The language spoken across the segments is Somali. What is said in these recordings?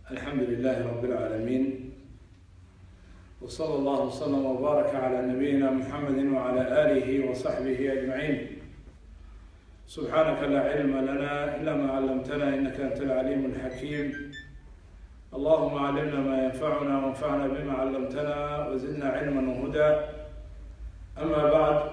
الحمد لله رب العالمين، وصلى الله وسلم وبارك على نبينا محمد وعلى آله وصحبه أجمعين. سبحانك لا علم لنا إلا ما علمتنا إنك أنت العليم الحكيم. اللهم علمنا ما ينفعنا وانفعنا بما علمتنا وزدنا علما وهدى. أما بعد،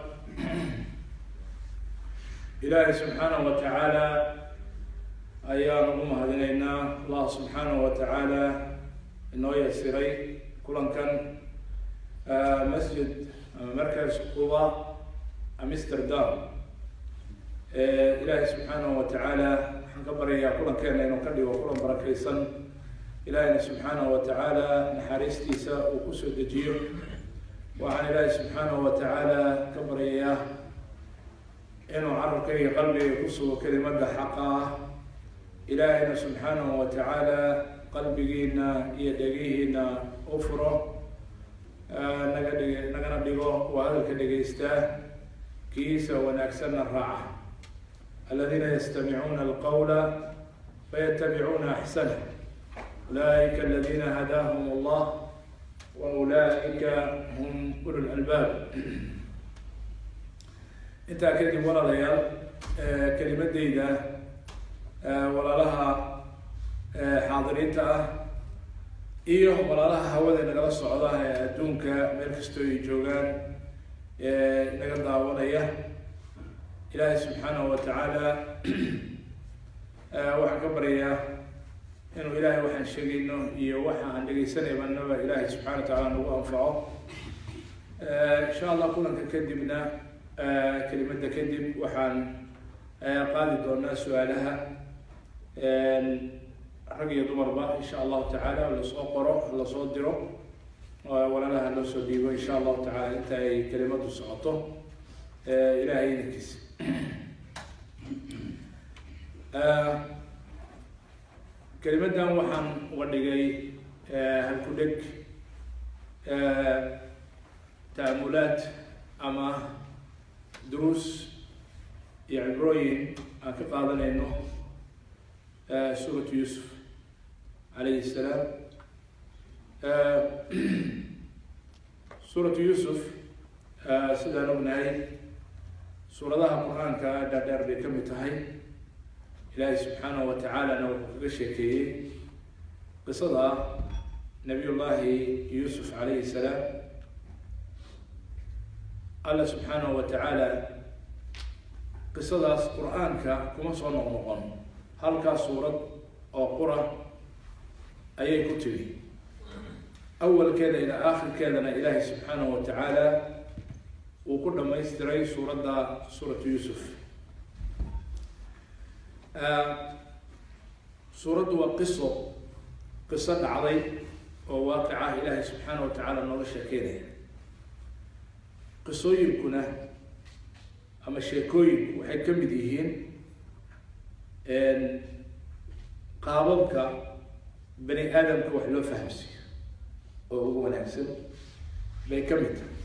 إلهي سبحانه وتعالى ayaan ugu mahadinaynaa Allah subxaanahu wa tacaala inoo yasiray kulankan masjid ama markaas Quba Amsterdam. Ilaahay subxaanahu wa tacaala waxaan ka baryayaa kulankeena inuu ka dhigo kulan barakaysan. Ilaahayna subxaanahu wa tacaala naxariistiisa uu ku soo dejiyo. Waxaan Ilaahay subxaanahu wa tacaala ka baryayaa inuu carabkayga iyo qalbigayga ku sugo kelimada xaqa ah. إلهنا سبحانه وتعالى قلبنا يدقينا أفره نجنا دقوا وهذا كدقيسته كيسة ونكسرنا الرعة الذين يستمعون القول فيتبعون أحسنه أولئك الذين هداهم الله وأولئك هم أولو الألباب. أنت أكيد ورا ليال كلمة ديدة walaalaha xaadiriinta ah iyo walaalaha hawada nagala socda ee adduunka meel kastoo ay joogaan naga daawanaya. Ilaahay subxaanahu wa tacaala waxaan ka baryayaa inuu ilaahay waxaan sheegayno iyo waxa aan dhegaysanaybanaba ilaahay subxaana wa tacaala nagu anfaco. insha allah kulanka kadibna kelimadda kadib waxaan qaadi doonaa su-aalaha rag iyo dumarba insha allahu tacaala lasoo qoro lasoo diro walaalaha loo soo dhiibo insha allahu tacaala inta ay kelimadu socoto ilaahay idinkiisa. kelimadan waxaan uga dhigay halku-dheg ta'amulaad ama duruus iyo cibrooyin aan ka qaadanayno suuratu Yuusuf calayhi salaam. suuratu Yuusuf sidaan ognahay suuradaha qur-aanka dhaadheer bay ka mid tahay. ilaahay subxaanahu wa tacaalana wuxuu kaga sheekeeyey qisada nabiyullaahi yuusuf calayhi salaam. alla subxaanahu wa tacaala qisadaas qur-aanka kuma soo noqnoqon, halkaa suurad oo qura ayay ku tiri. awalkeeda ilaa aakhirkeedana ilaahay subxaanahu wa tacaala uu ku dhamaystiray suuradda suuratu Yuusuf. suuraddu waa qiso dhacday oo waaqica ilaahay subxaanahu wa tacaala nooga sheekeynaya. qisooyinkuna ama sheekooyinku waxay ka mid yihiin qaababka bani aadamka wax loo fahamsiiyo oo ugu wanaagsan bay ka mid tahay.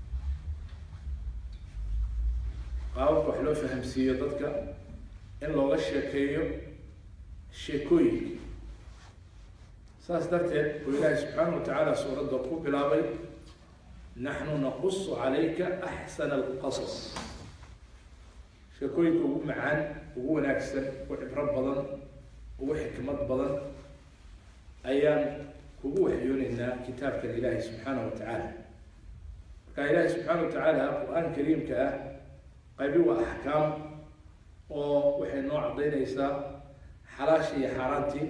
qaababka wax loo fahamsiiyo dadka in looga sheekeeyo sheekooyinka. saas darteed uu ilaahay subxaanahu wa tacaala suuradda ku bilaabay naxnu naqusu calayka axsana alqasas. sheekooyinka ugu macaan, ugu wanaagsan, ugu cibro badan, ugu xikmad badan ayaan kugu waxyoonaynaa kitaabkan ilaahay subxaanahu wa tacaala. marka ilaahay subxaanahu wa tacaala qur-aan kariimka ah qaybi waa axkaam oo waxay noo cadaynaysaa xalaashii iyo xaaraantii,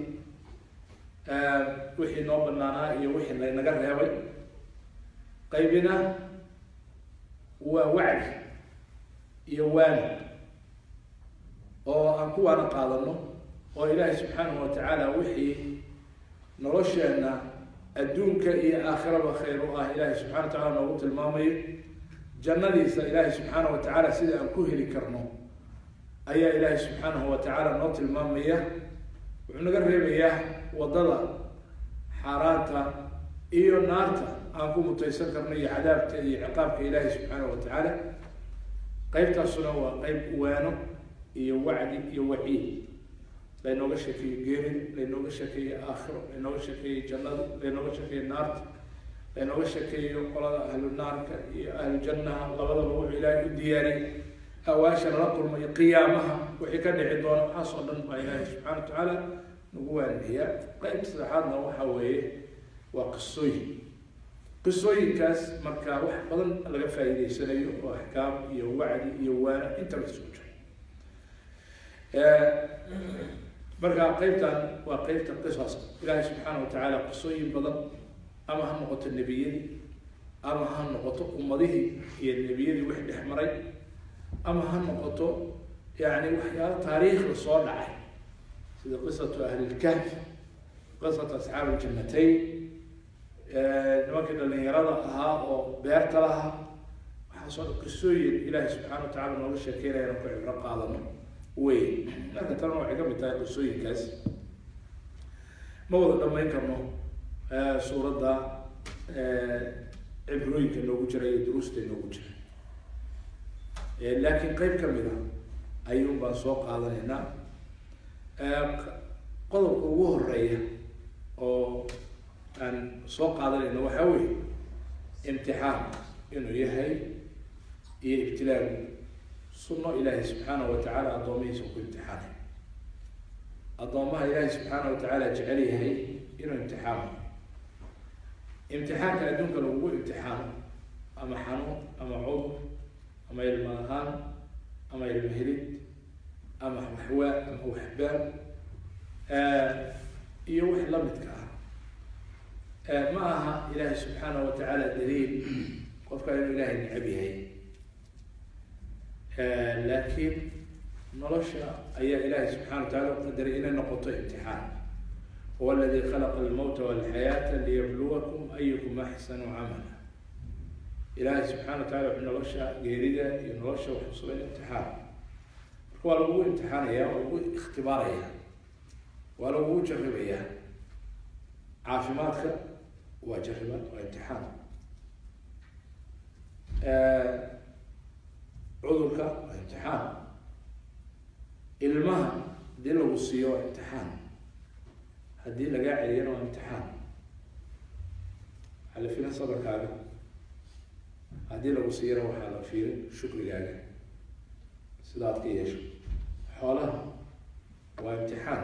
wixii noo banaanaa iyo wixii laynaga reebay. qaybina waa wacdi iyo waani oo aan kuwaana qaadano oo ilaahay subxaanahu wa tacaala wixii nolosheenna adduunka iyo aakhiraba khayr u ah ilaahay subxana wa tacala noogu tilmaamayo. jannadiisa ilaahay subxaanahu wa tacaala sida aan ku heli karno ayaa ilaahay subxaanahu wa tacaala noo tilmaamaya. wuxuu naga reebayaa waddada xaaraanta iyo naarta aan ku mutaysan karno iyo cadaabta iyo ciqaabka ilaahay subxaanahu wa tacaala. qaybtaasuna waa qayb waano iyo wacdi iyo waciid. laynooga sheekeeyo geerida, laynooga sheekeeyo aakhiro, laynooga sheekeeyo jannada, laynooga sheekeeyo naarta, laynooga sheekeeyo qolada ahlu naarka iyo ahlu jannaha labadaba wuxuu ilaahay u diyaariyey awaasha lala kulmayo qiyaamaha wixii ka dhici doona waxaas oo dhan baa ilaahay subxaana wa tacaala nagu waaniyaa. qaybta saddexaadna waxa weeye waa qisooyin. qisooyinkaas markaa wax badan laga faa'iideysanayo oo axkaam iyo wacdi iyo waana inta la isugu jiro. markaa qaybtan waa qaybta qisaska. ilaahay subxaana wa tacaala qisooyin badan ama ha noqoto nebiyadii, ama ha noqoto ummadihii iyo nebiyadii wix dhex maray, ama ha noqoto yani waxyaalo taariikhda soo dhacay sida qisatu ahlilkahf, qisatu asxaabi ljannatayn, nimankii dhalinyarada ahaa oo beerta lahaa, waxaasoo dhan qisooyin ilaahay subxaana wa tacala nooga sheekeynaya inaan ku cibro qaadano wey. marka talena waxay ka mid tahay qisooyinkaas. ma wada dhamayn karno suuradda cibrooyinka noogu jira iyo duruusta noogu jira, laakiin qayb ka mid a ayuun baan soo qaadanaynaa. qodobka ugu horeeya oo aan soo qaadanayno waxaa weeye imtixaan inuu yahay iyo ibtilaagu sunno ilaahay subxaanahu wa tacaala addoomihiisa ku imtixaanay. addoomaha ilaahay subxaana wa tacaala jecel yahay inuu imtixaano. imtixaanka adduunka lagugu imtixaano ama xanuun ama cudur ama ilmo ahaan ama ilmo helid ama waxwaa ama waxbaan iyo wix la midka ah, ma aha ilaahay subxaana wa tacaala daliil qofka inuu ilaahay necab yahay. laakiin nolosha ayaa ilaahay subxana wa tacala u qadaray inay noqoto imtixaan. huwa aladi khalaqa almawta walxayaata liyabluwakum ayukum axsanu camala. ilaahay subxana wa tacala wuxuu nolosha geerida iyo nolosha wuxuu sugay imtixaan. marka waa lagugu imtixaanaya, waa lagu ikhtibaaraya, waa lagugu jarribaya. caafimaadka waa jarribaad, waa imtixaan. cudurka waa imtixaan. ilmaha haddii lagu siiyo waa imtixaan, haddii lagaa celiyana waa imtixaan. waxaa la fiirin sabarkaaga, haddii lagu siiyana waxaa la fiirin shukrigaaga sida aad ka yeesho. xoolaha waa imtixaan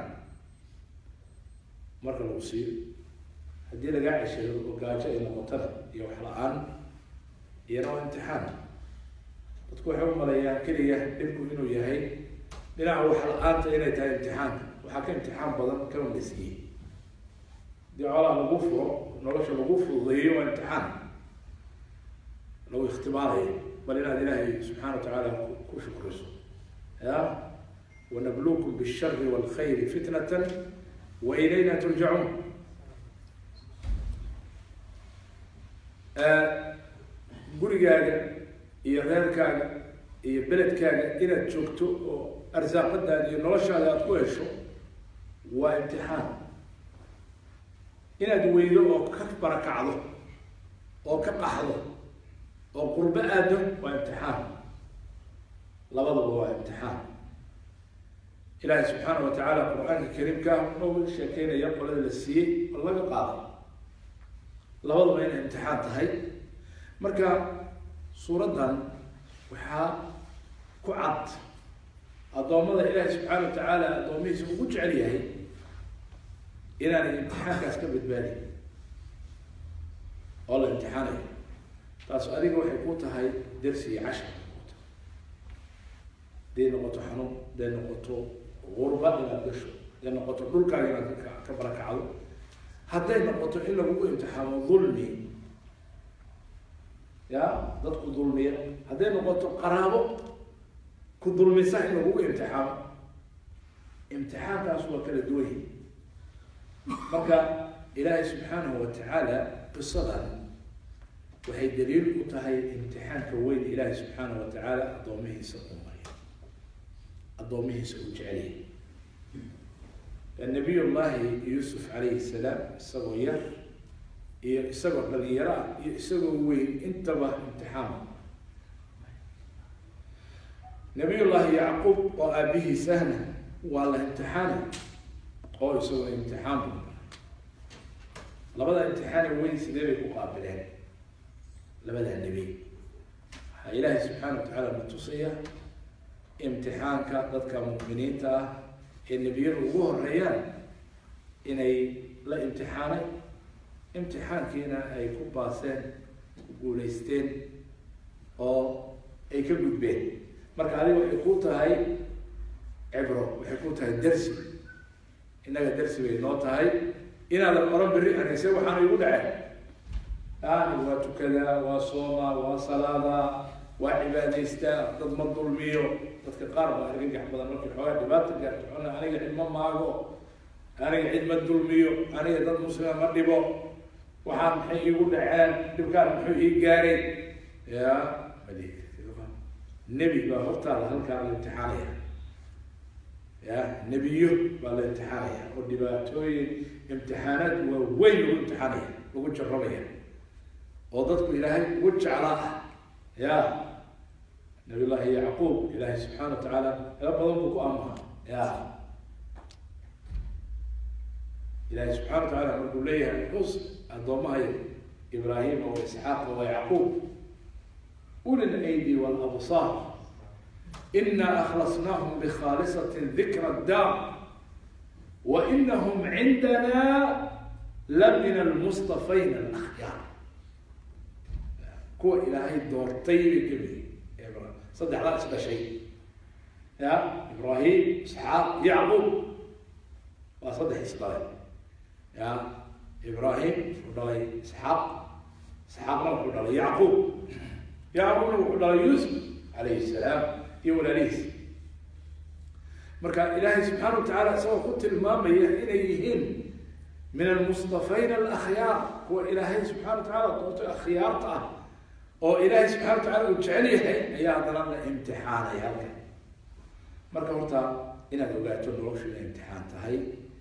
marka lagu siiyo, haddii lagaa ceshado oo gaajo ay noqotana iyo wax la-aan iyana waa imtixaan. dadku waxay u maleeyaan keliya dhibku inuu yahay dhinaca wax la-aanta inay tahay imtixaan. waxaa ka imtixaan badan kama masiiyey. haddii xoolaha lagu furo, nolosha lagu fududeeyo waa imtixaan lagu ikhtibaarayo, bal inaad ilaahay subxaana wa tacaala ku shukriso. ya wanabluukum bishari walkhayri fitnatan wa ilayna turjacuun. gurigaaga iyo reerkaaga iyo beledkaaga inaad joogto oo arsaaqadaada iyo noloshaada aada ku hesho waa imtixaan. inaad weydo oo ka barakacdo oo ka qaxdo oo qurbo aado waa imtixaan. labadaba waa imtixaan. ilaahay subxaana wa tacaala qur-aanka kariimka wuxuu sheekeynaya qolada la siiyey oo laga qaaday. labadaba inay imtixaan tahay. marka suuraddan waxaa ku cad addoommada ilaahay subxaana wa tacaala addoomihiisa ugu jecel yahay inaanay imtixaankaas ka badbaadin oo la imtixaanayo. taas adiga waxay ku tahay dersi iyo cashar ku tahay. haday noqoto xanuun, haday noqoto gurba inaad gasho, haday noqoto dhulkaaga inaad ka barakacdo, hadday noqoto in lagugu imtixaamo dulmi, ya dadku dulmiya, hadday noqoto qaraabo ku dulmisa in lagugu imtixaamo. imtixaankaas waa kala duwan. marka ilaahay subxaanahu wa tacaala qisadan waxay daliil u tahay imtixaanka weyn ilaahay subxaanahu wa tacaala addoomihiisa u mariyo, addoomihiisa u jecelyahay. nabiy llahi yuusuf calayhi salaam isagoo yar iyo isagoo dhalinyaro ah iyo isagoo weyn intaba imtixaan. nabiy llahi yacquub oo aabihiisahna waa la imtixaanay oo isagoo imtixaan buu labada imtixaan weyn sidee bay ku qaabileen labada nebi waxaa ilaahay subxaana wa tacaala natusaya imtixaanka dadka mu'miniinta ah ee nebiyadu ugu horeeyaan inay la imtixaanay imtixaankiina ay ku baaseen ku guulaysteen oo ay ka gudbeen marka adiga waxay ku tahay cibro waxay ku tahay darsi innaga darsi bay noo tahay inaadan oran berri anise waxaana igu dhacay waa tukadaa waa soomaa waa salaadaa waa cibaadaystaa dad ma dulmiyo dadka qaar baa argagax badan markii xoogaa dhibaata gaarto xuna aniga cid ma maago aniga cid ma dulmiyo aniga dad muslima ma dhibo waxaa maxay iigu dhaceen dhibkaan muxuu ii gaaray ya nebi baa hortaada halkaa la imtixaanaya ya nebiyo baa la imtixaanaya oo dhibaatooyin imtixaanaad waa weyn lagu imtixaanaya lagu jarrabaya oo dadku ilaahay ugu jeclaa ah ya nabi llaahi yacquub ilaahay subxaana wa tacaala ela badan buu ku amaha ya ilaahay subxana wa tacaala markuu leeyahay xus addoomahay ibraahim wa isxaaq wa yacquub uli اlaydi wاlabsaar ina akhlasnaahum bikhaalisati dikra اddaar wainahum cindana lamin almustafayn alakhyaar kuwa ilaahay doortay bay kamid saddexdaa is dhashay ya ibraahim isxaaq yacquub waa saddex isdhalay ya ibraahim wuxuu dhalay isxaaq isxaaqna wuxuu dhalay yacquub yacquubna wuxuu dhalay yuusuf calayhi salaam iyo walaalihiis marka ilaahay subxaana wa tacaala isagoo ku tilmaamaya inay yihiin min almustafayn alakhyaar kuwa ilaahay subxana wa tacaala doortay akhyaarta ah oo ilaahay subxana wa tacala uu jecel yahay ayaa haddana la imtixaanaya halkan marka horta inaad ogaato noloshu inay imtixaan tahay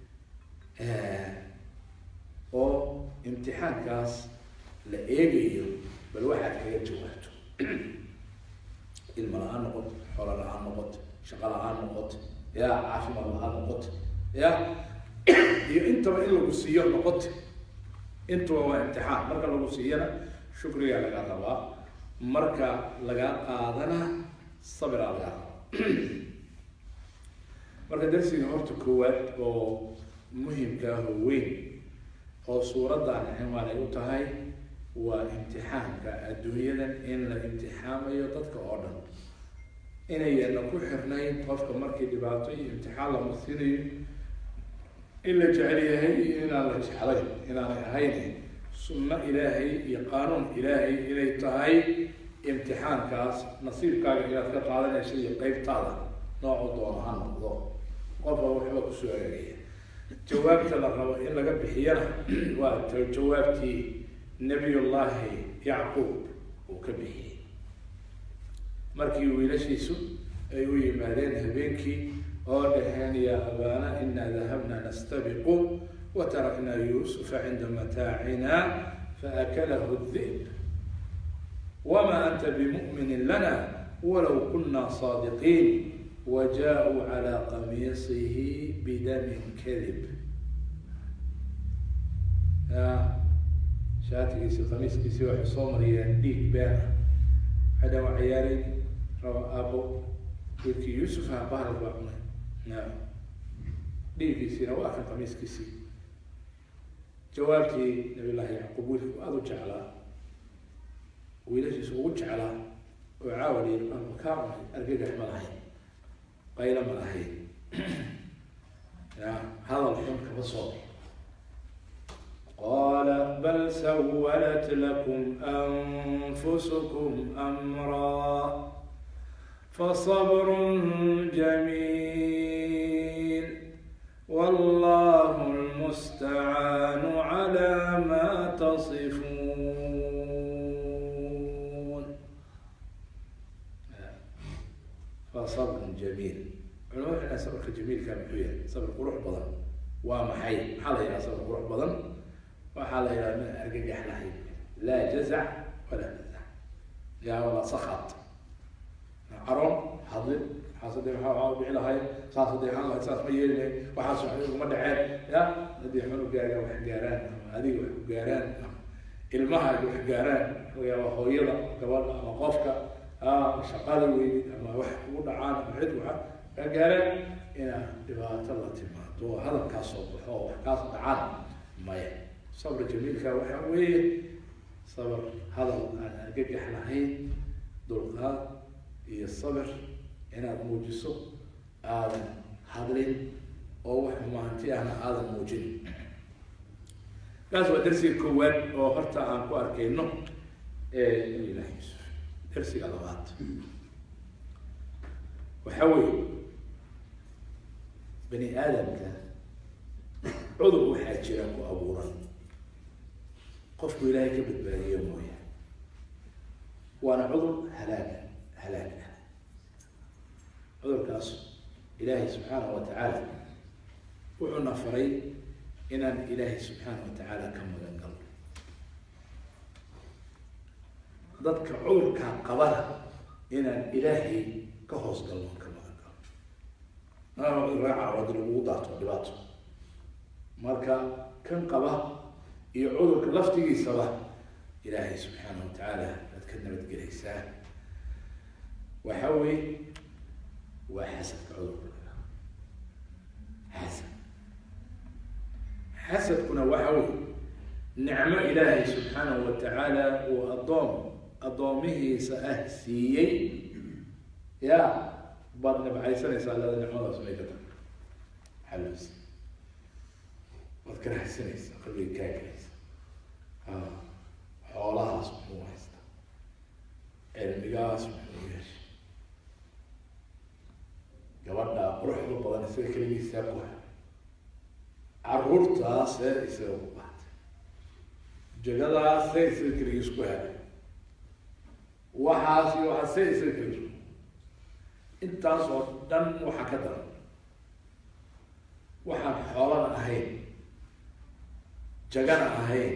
oo imtixaankaas la eegayo bal waxaad kaga jawaabto ilma la-aan noqoto xoolo la-aan noqoto shaqo la-aan noqoto ya caafimaad la-aan noqoto ya iyo intaba in lagu siiyo noqoto intuba waa imtixaan marka lagu siiyana shukrigaa laga rabaa marka laga qaadana sabiraa laga rabaa marka darsiga horta koowaad oo muhimka ah oo weyn oo suuraddan cinwaan ay u tahay waa imtixaanka adduunyadan in la imtixaamayo dadka oo dhan inayna ku xirnayn qofka markii dhibaato iyo imtixaan la marsinayo in la jecel yahay iyo inaan la jeclay inaanay ahayn sunno ilaahay iyo qaanuun ilaahay inay tahay imtixaankaas nasiibkaaga inaad ka qaadanayso iyo qeybtaada noocu doona ha noqdo qofka waxba kusoo eegaya jawaabta la rabo in laga bixiyana waa jawaabtii nabiyullaahi yacquub uu ka bixiyey markii wiilashiisu ay u yimaadeen habeenkii oo dhaheen yaa abaana inaa dahabna nastabiqu وتركنا يوسف عند متاعنا فأكله الذئب وما أنت بمؤمن لنا ولو كنا صادقين وجاءوا على قميصه بدم كذب شاتكيسي قميصكيسي وحي صومريان ديك بان هذا وعيالي روى أبو يبكي يوسف هبار البعض نعم ديكيسي رواك قميصكيسي jawaabtii nabi llaahi yacquub wiilku aada u jeclaa wiilashiisu ugu jeclaa oo caawaliy kaa argagax ma lahayn qaylo ma lahayn ya hadal xun kama soo qaala bal sawalat lakum anfusukum amraa fasabrun jamiil wallahu المستعان على ما تصفون فصبر جميل علماء صبر جميل كان حويا صبر قروح بدن ومحي حال يا صبر قروح بدن وحال يا أرجع لحي لا جزع ولا نزع يا ولا سخط عرم حضر حصدي محاول بعلا هاي صاصدي حاول أساس ميلي وحصل وما دعين يا ندي حلو جاران وحجاران هذه وحجاران المهر وحجاران ويا وخيرة قبل مقافك شقال ويد أما واحد ودعان وعد جاران إن دبعت الله تما هذا كاسب هو كاسب عاد ما صبر جميل كوحوي صبر هذا أنا جيت حلاهين دولقات هي الصبر أنا موجسه هذا حاضرين أو ما أنتي أنا هذا موجود كذا درسي الكوان أو حتى عن كواركينه اللي لا يوسف درسي غلطات وحوي بني آدم كان عضو حاجة وأبورا قف إلهي كبد بارية مويا وأنا عضو هلاك عضو كاس إلهي سبحانه وتعالى وعنا فري إن إلهي سبحانه وتعالى كم مغنقل ضدك عضو كان قبلها إن إلهي كهوس قلبهم كم مغنقل أنا عضو راعة ودل ووضعته ودباته ماركا كان قبه يعودك لفتي صلاة إلهي سبحانه وتعالى أتكلم بتجلسان وحوي وحسب عذرك حسب كنا وحوي نعمة إلهي سبحانه وتعالى وأضامه سأهسيي يا بعد نبعي سنة سأل الله نعمة سميتك حلوس وذكر حسنيس قبل كاكريس حولها اسمه هستا علمي اسمه ياش gabadha quruxda badan sida kaligiisa ku carruurtaas ee isaga u baatay jagadaas ee sida kaligiisa ku helay waxaas iyo waxaas ee sida kaligiisa intaas oo dhan waxa ka daran waxaan xoolana ahayn jagana ahayn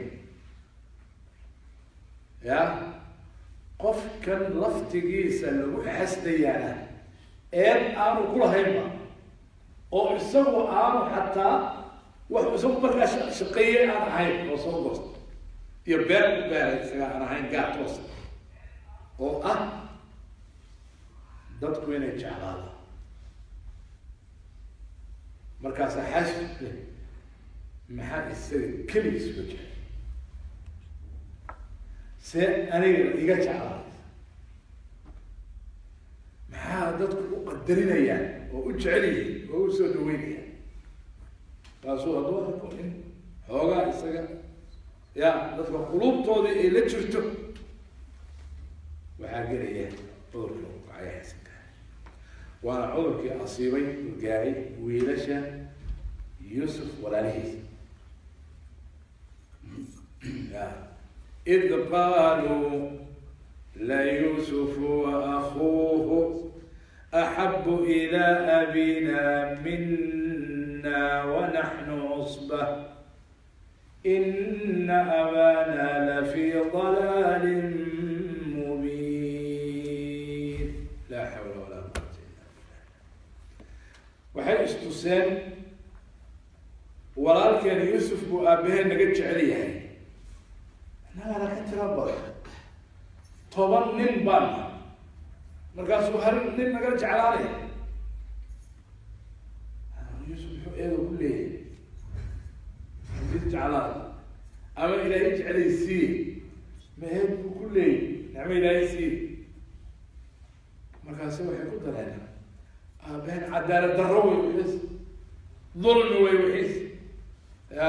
ya qofkan laftigiisa lagu xasdayaana aanu kula haynba oo isagu aanu xataa wax isagu markaa shaqeeyay aan ahayn oo soo goosto iyo beer ku beeray isaga aan ahayn gaar toos oo dadku inay jeclaado markaas xasd maxaa isaga keligiis uga jecel see aniga iga jeclaada maxaa dadku u qadarinayaan oo u jecel yihiin oo u soo dhaweynayaan taasuu hadduu arko in xoogaa isaga ya dadka quluubtoodii ay la jirto waxaa gelaya cudurkii u kacay xasanka waana cudurkii asiibay gaaray wiilasha yuusuf walaalihiisa إذ قالوا ليوسف وأخوه أحب إلى أبينا منا ونحن عصبة إن أبانا لفي ضلال مبين لا حول ولا قوة إلا بالله وحي استسان ولكن يوسف وأبيه نقدش عليه أنا كنت ربّي طبعاً نبان مركز وهر نقدر جعلاني يوسف إيه كله يجي جعلاني أما إلى يجعل يسير ما هي كله نعم إلى يسير مركز هو يقول لنا بين عدالة الروي ويحس ظلم ويحس يا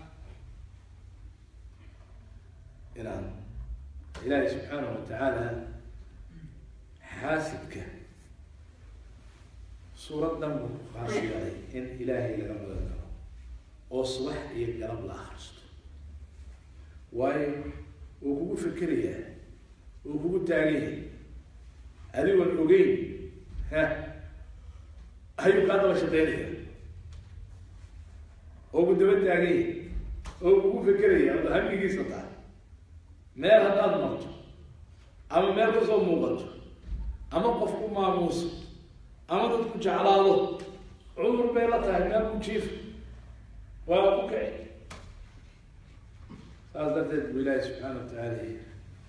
إلهي سبحانه وتعالى حاسبك صورة دم خاصة عليه إن إلهي لقب ذكره وصبح يقرب لآخرته وكو فكرية وكو تاريخ هذه والأقين هاي قادة وشقينية وكو تاريخ وكو فكرية هم يجي سطح meel haddaad marto ama meel kasoo muuqato ama qofku maamuuso ama dadku jeclaado cudur bay la tahay meel ku jiif waa ku kici saas darteed buu ilaahi subxaana watacaala yiri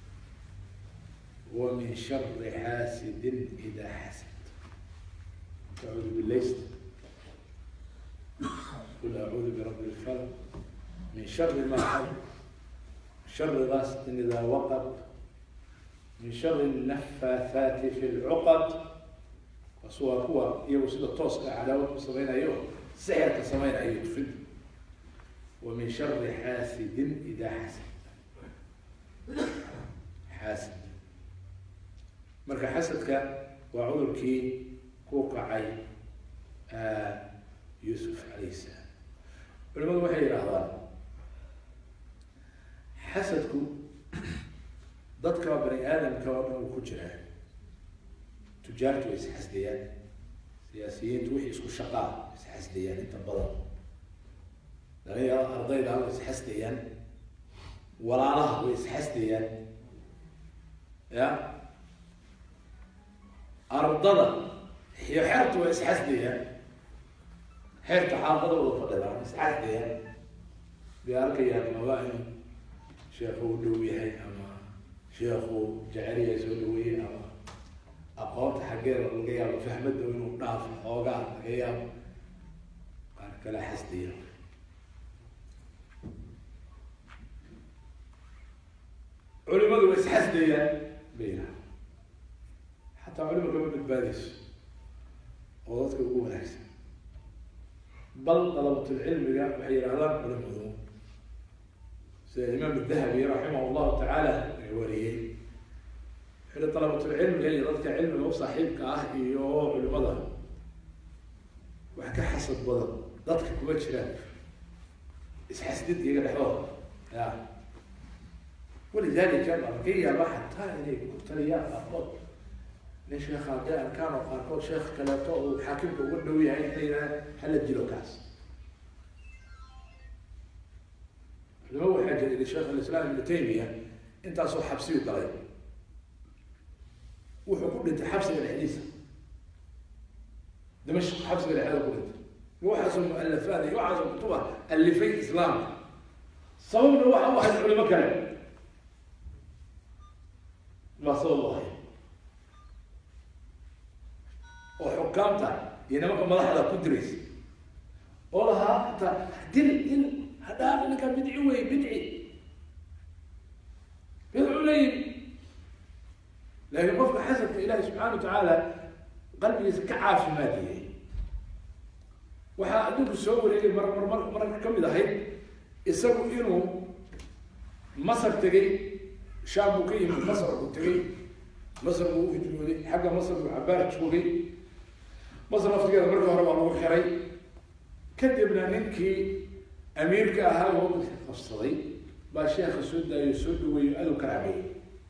ومن شر حاسد إذا حسد أعوذ بالليل قل أعوذ برب الفلق من شر ما خلق شر غاسق إذا وقب من شر النفاثات في العقد وصور هو يوصل التوسع على وقت صبينا يوم سحر كصبينا يدفن ومن شر حاسد إذا حسد حاسد marka xasadka waa cudurkii ku kacay Yuusuf alayhi salaam culimadu waxay yiraahdaan xasadku dadka bani aadamka oo dhan ku jira tujaartu is xasdiyaan siyaasiyiintu wixii isku shaqaa is xasdiyaan inta badan dhalinyarada ardayda waa is xasdiyaan walaalaha way is xasdiyaan ya ardada iyo xertu way is xasdiyaan xerta xaafada wada fadhiyaan is xasdiyaan biarkayaan waa in sheekhu dhow yahay ama sheekhu jacariya soo dhaweeyay ama aqoonta xageeda laga yaabo fahmada inuu dhaafo xoogaa laga yaabo qaar kale xasdiya culimadu way is xasdiyaan bayna حتى علماء كمان بالباريس وضعتك يقول أحسن بل طلبة العلم جاء بحي الأعلام علماء سيد الإمام الذهبي رحمه الله تعالى وليه حين طلبة العلم جاي ضدك علم هو صاحبك أهلي يوم المضى وحكى حسب بضل ضدك كوبات شراف إسحسدت يقول حوار ولذلك كان أرقية واحد تاني قلت لي يا أخوات ليش يا أخي كانوا قالوا شيخ كلاته وحاكمته وقلوا يا عيني هل اديله كاس اللي هو حاجه اللي شيخ الاسلام ابن تيميه انت اصلا حبسي وطريق وحكم انت حبسي بالحديث دمشق حبسي بالحديث قلت يوحز المؤلفات يوحز الكتب اللي في الاسلام صومنا واحد العلماء كلام ما صلى الله عليه وحكامته ينامك ملاحظة كدريس ولها دل هذا اللي كان بدعي وين بدعي بدعوا لي لكن وفق حسب إله سبحانه وتعالى قلبي كعاف مادي وحأدوك السوء اللي مرة كم إذا هيد يسوي إنه مصر تجي شام بكي من مصر وتجي مصر مو في جنودي حق مصر عبارة شوقي مصر أفتكر مرة هرب على وخري كذبنا ننكي أميركا هذا هو الصدي باشيخ السود يسود ويأذو كرعبي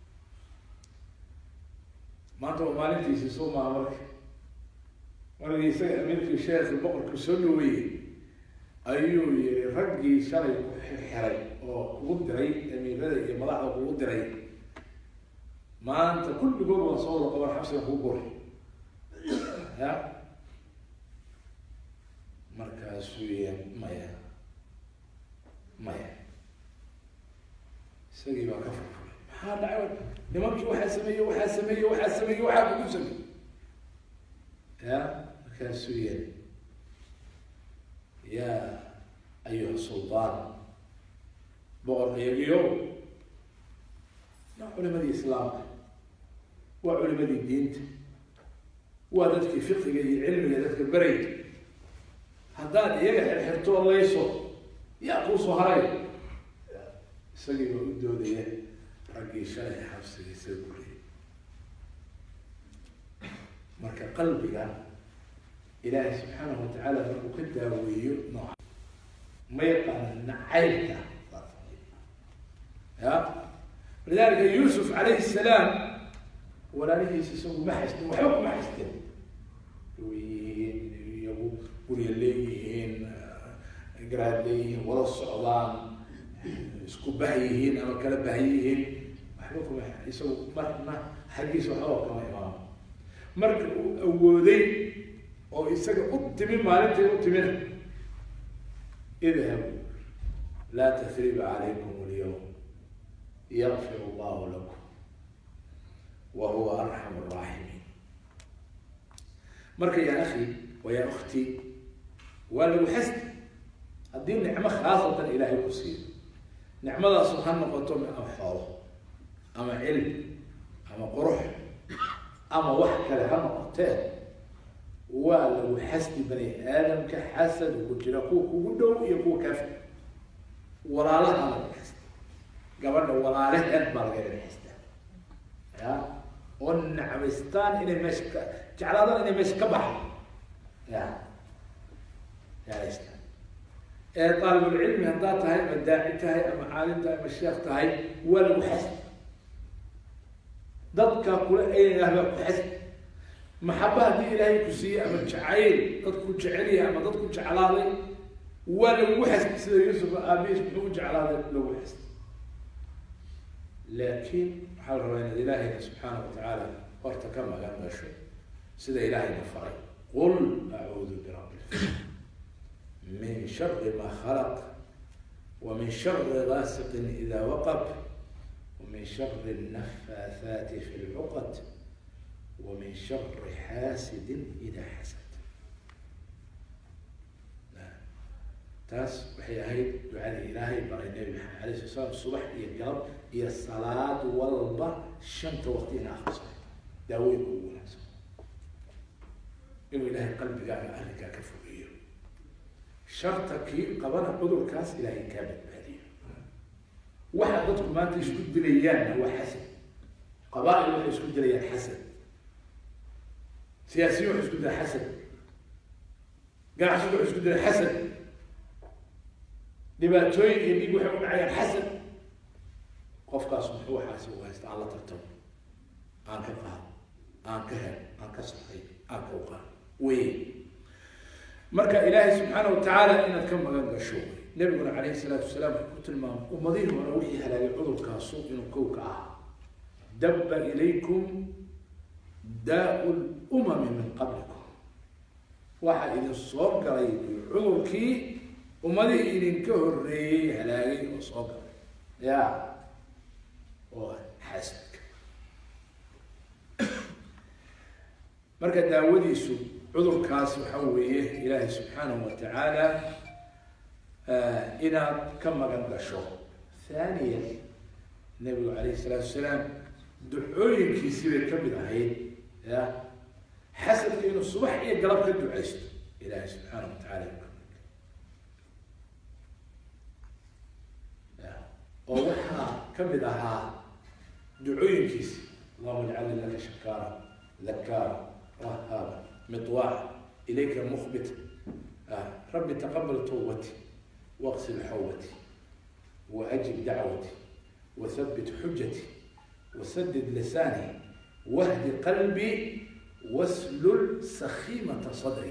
ما تو مالتي سيسو ما أمرك وانا يسوي أميركا الشيخ البقر كسولوي أيو يرقي شري حري وقدري أمير ملاحظة وقدري ما أنت كل جوه صور قبر حبسي وقبر ها مركز سوية مايا سقي ما كفر هذا عود لمركز واحد سمية واحد بيسمي يا مركز سوية يا أيها السلطان بغر يوم علماء الإسلام وعلماء الدين وذاتك فقه علم ذاتك بريد هذا يجح الحرتو الله يسوع يأقوص هراي سجل ودو ذي رجي شاي حفص يسوي مركا قلبي إلهي سبحانه وتعالى وكده وينوع ما يقع نعيلك يا لذلك يوسف عليه السلام ولا ليه يسوي محسن وحكم محسن يقول يليهن قراد ليه ولا الصعدان اسكو بهيهن أما كلا بهيهن وحكم يسوي ما حديث وحوى كما إمام marka uu awooday oo isaga u timi maalintii u timina idhabu laa tasriba calaykum alyawm yaqfir allahu lakum wa huwa arxamu raaximiin. marka yaa akhi wa yaa ukhti waa lagu xasdi haddii nicmo khaasatan ilaahay ku siiyo nicmadaasu ha noqoto ama xoolo ama cilmi ama qurux ama wax kale ha noqotee waa lagu xasdi bani aadamka xasad ugu jira kuwa kugu dhow iyo kuwa kaafir walaalaha laga xasdi gabadha walaalaheed baa laga xasdaa ya oo nacbaystaan inay meesha ka jeclaadaan inay meesha ka baxdo ya jeclaystaan طالب العلم هذا تهاي مداعي تهاي أما عالم تهاي مشيخ تهاي ولا محسن ضدك كل أي أهل محسن محبة دي إلهي كسية أما شعير ضدك شعيرية أما ضدك شعلاضي ولا محسن سيد يوسف أبيش بحوج شعلاضي لو محسن لكن حال رأينا إلهي سبحانه وتعالى ارتكم على شيء سيد إلهي نفري قل أعوذ برب الفلق من شر ما خلق ومن شر غاسق إذا وقب ومن شر النفاثات في العقد ومن شر حاسد إذا حسد. تاس وحي هاي دعاء إلهي بري النبي محمد عليه الصلاة والسلام الصبح يقرب هي الصلاة والبر شنت وقتين آخر صلاة داوي أول إنه إلهي قلبي قال أهلك كفوية شرطك قبنا قدر كاس إلهي كامل بهذه واحد ضدكم ما أنت يشكد دليان هو حسد قبائل واحد يشكد دليان حسد سياسي واحد يشكد دليان حسد قاعد واحد يشكد دليان حسد دباتوين يبيك وحكم عيان حسد قف كاس محو حاسب وهيستعلى ترتب عن حقها عن كهر عن كسرحي عن كوقع وين marka ilaahay subxaanahu wa tacaala inaad ka magan gasho nabiguna calayhi salaatu wasalaam wuxuu ku tilmaamay ummadihi hore wixii halaagay cudurkaasu inuu kow ka ahaa dabba ilaykum daa'u lumami min qablikum waxaa idin soo galay cudurkii ummadihii idinka horreeyey halaagay oo soo galay ya oo xasadka marka daawadiisu عذر كاس وحويه إلهي سبحانه وتعالى إلى كم قد شو. ثانيا النبي عليه الصلاة والسلام دعوين كيسير كبد هاي يا حسب إنه الصبح يقلب كده عشت إلهي سبحانه وتعالى ووحنا كبدها دعوين كيس اللهم اجعل لك شكارا ذكارا وهابا مطواع إليك مخبت ربي تقبل توبتي واغسل حوتي وأجب دعوتي وثبت حجتي وسدد لساني واهد قلبي واسلل سخيمة صدري.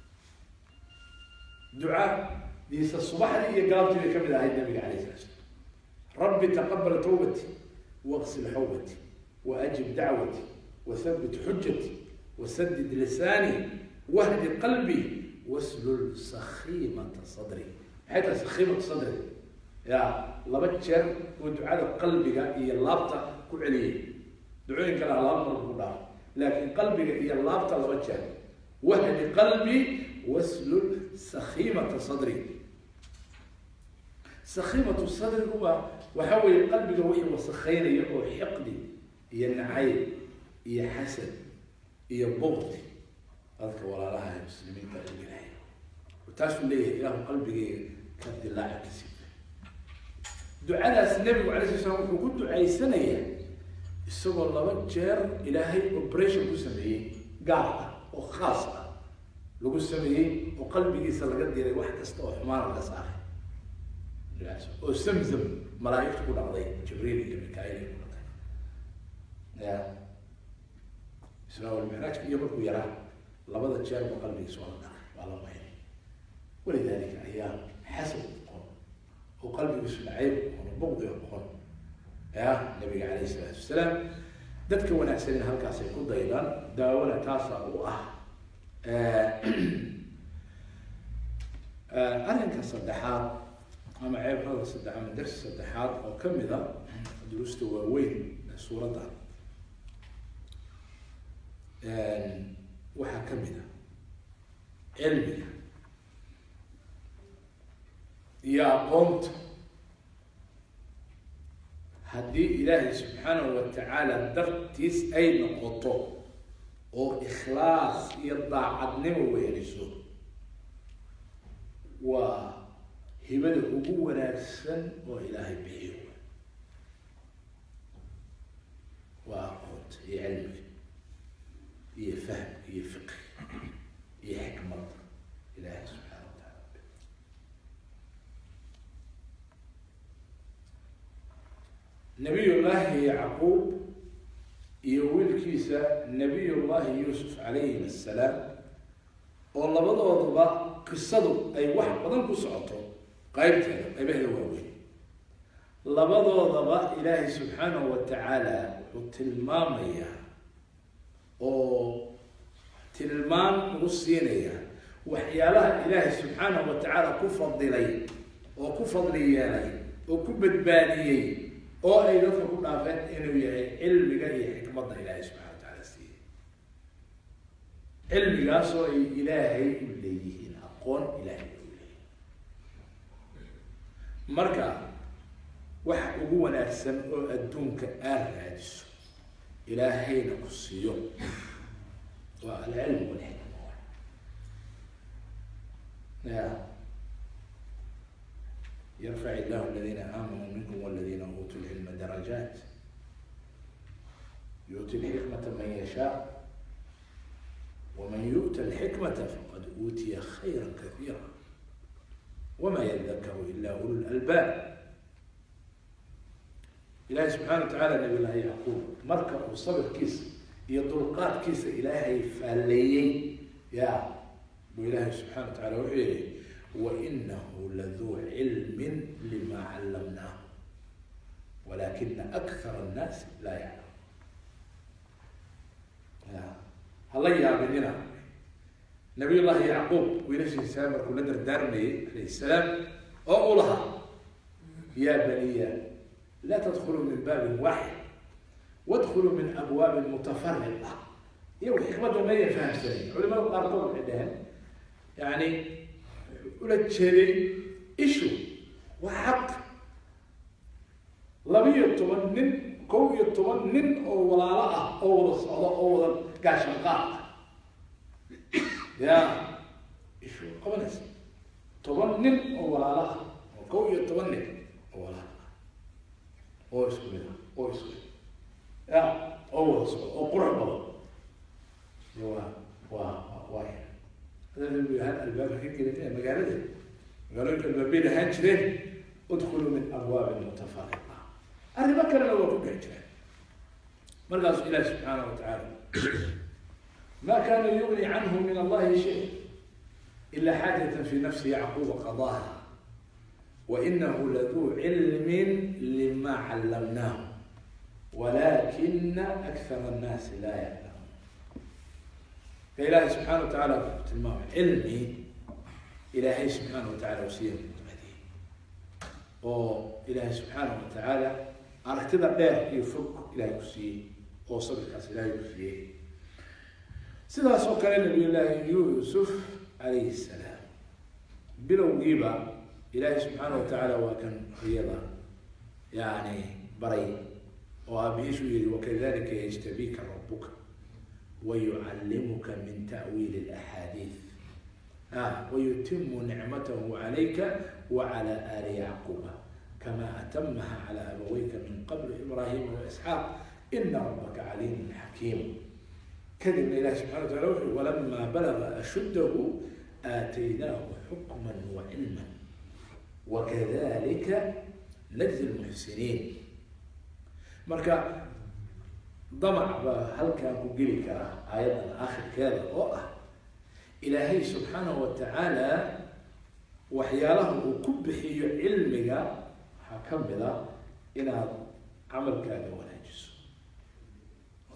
دعاء ديس الصباح اللي قربت لي كم هاي النبي عليه الصلاة والسلام. ربي تقبل توبتي واغسل حوتي وأجب دعوتي وثبت حجتي وسدد لساني واهد قلبي واسلل سخيمة صدري. حتى سخيمة صدري يا لبتشر ودعاء قلبك هي اللابطة كعليه دعوين كلا الله مرة لكن قلبك هي اللابطة لبتشر واهد قلبي واسلل سخيمة صدري. سخيمة الصدر هو وحول قلبك وهي وسخينة أو حقدي هي النعيم هي حسد هي بغض أذكر ولا لها المسلمين تأجل هاي وتاشوا ليه إله قلبي كد الله كسيب دعاء النبي عليه الصلاة والسلام وكنت دعاء سنة السبب الله وجر إلهي أوبريشن كسميه قاعدة وخاصة لو كسميه وقلبي سلقت ديري واحد استوى حمار على صاحي وسمزم ملايك تقول عليه جبريل ميكائيل يا إسراء والمعراج يبرك ويراه لبض الجار وقلبي سؤال والله ما هي ولذلك أيام حسب وقلبي بسم عيب وبغض يقول يا النبي عليه الصلاة والسلام dadka wanaagsan halkaasay ku daydaan daawona taasa u ah arrinka saddexaad ama ceebada saddex ama darsi saddexaad oo ka mid a duruusta waaweyn ee suuradda waxaa ka mid a cilmiga iyo aqoonta haddii ilaahay subxaanahu watacaala dartiis ay noqoto oo ikhlaas iyo daacadnimo weeliso waa hibada ugu wanaagsan oo ilaahay bixiyo waa aqoonta iyo cilmiga iyo fahamka iyo fiqhi iyo xikmadda ilaahay subxaana watacaala nabiyullaahi yacquub iyo wiilkiisa nabiyullaahi yuusuf calayhim assalaam oo labadoodaba qisadu ay wax badan ku socoto qaybteeda qaybaheeda waaweyn labadoodaba ilaahay subxaanahu watacaala wuxuu tilmaamayaa oo tilmaan ugu siinaya waxyaalaha ilaahay subxaanahu watacaala ku fadilay oo ku fadli yeelay oo ku badbaadiyey oo ay dadka ku dhaafeen inuu yahay cilmiga iyo xikmadda ilaahay subxana watacaala siiyey cilmigaasoo ay ilaahay u leeyihiin aqoon ilaahay u leeyihin marka waxa ugu wanaagsan oo adduunka aad raadiso ilaahayna ku siiyo waa alcilm walxikma ya يرفع الله الذين آمنوا منكم والذين أوتوا العلم درجات يؤتي الحكمة من يشاء ومن يؤت الحكمة فقد أوتي خيرا كثيرا وما يذكر إلا أولو الألباب إلهي سبحانه وتعالى نبي الله يعقوب مركب وصبر كيس يطلقات كيس إلهي فالليين يا وإلهي سبحانه وتعالى وحيه وإنه لذو علم لما علمناه ولكن أكثر الناس لا يعلم هلا يا بنينا نبي الله يعقوب وينشي السلام كل دارمي عليه السلام أقولها يا بني لا تدخلوا من باب واحد وادخلوا من أبواب متفرقة يوم حكمة ما يفهم سنين علماء القرطون عندهم يعني ولا تشري إيشو وحق لبي يتمنن كو يتمنن أو ولا لا أو ولا أو ولا كاشنقاء يا إيشو قبلس تمنن أو ولا لا كو يتمنن أو ولا لا أو إسمه أو إسمه يا أو أو قرب واحد هذا الباب كده مجالده قالوا لك البابين هانشرين ادخلوا من ابواب متفرقه انا بكر لو كنت هجره مرقص الى سبحانه وتعالى ما كان يغني عنه من الله شيء الا حاجه في نفس يعقوب قضاها وانه لذو علم لما علمناه ولكن اكثر الناس لا يعلمون فإلهي سبحانه وتعالى تلمام علمي إلهي سبحانه وتعالى وسيم مدين وإلهي سبحانه وتعالى أرتدى بيه يفك إلهي وسيم وصبر كاس إلهي وسيم سيدا سوكر النبي الله يوسف عليه السلام بلو جيبا إلهي سبحانه وتعالى وكان خيضا يعني بري وأبيش وكذلك يجتبيك ربك ويعلمك من تأويل الأحاديث ويتم نعمته عليك وعلى آل يعقوب كما أتمها على أبويك من قبل إبراهيم وإسحاق إن ربك عليم حكيم كذب الله سبحانه وتعالى ولما بلغ أشده آتيناه حكما وعلما وكذلك نجزي المحسنين مركا ضمع هل كان قلي كرا آيات آخر كذا إلهي سبحانه وتعالى وحياله وكبحي علمك حكم بذا إلى عمل كذا ونجس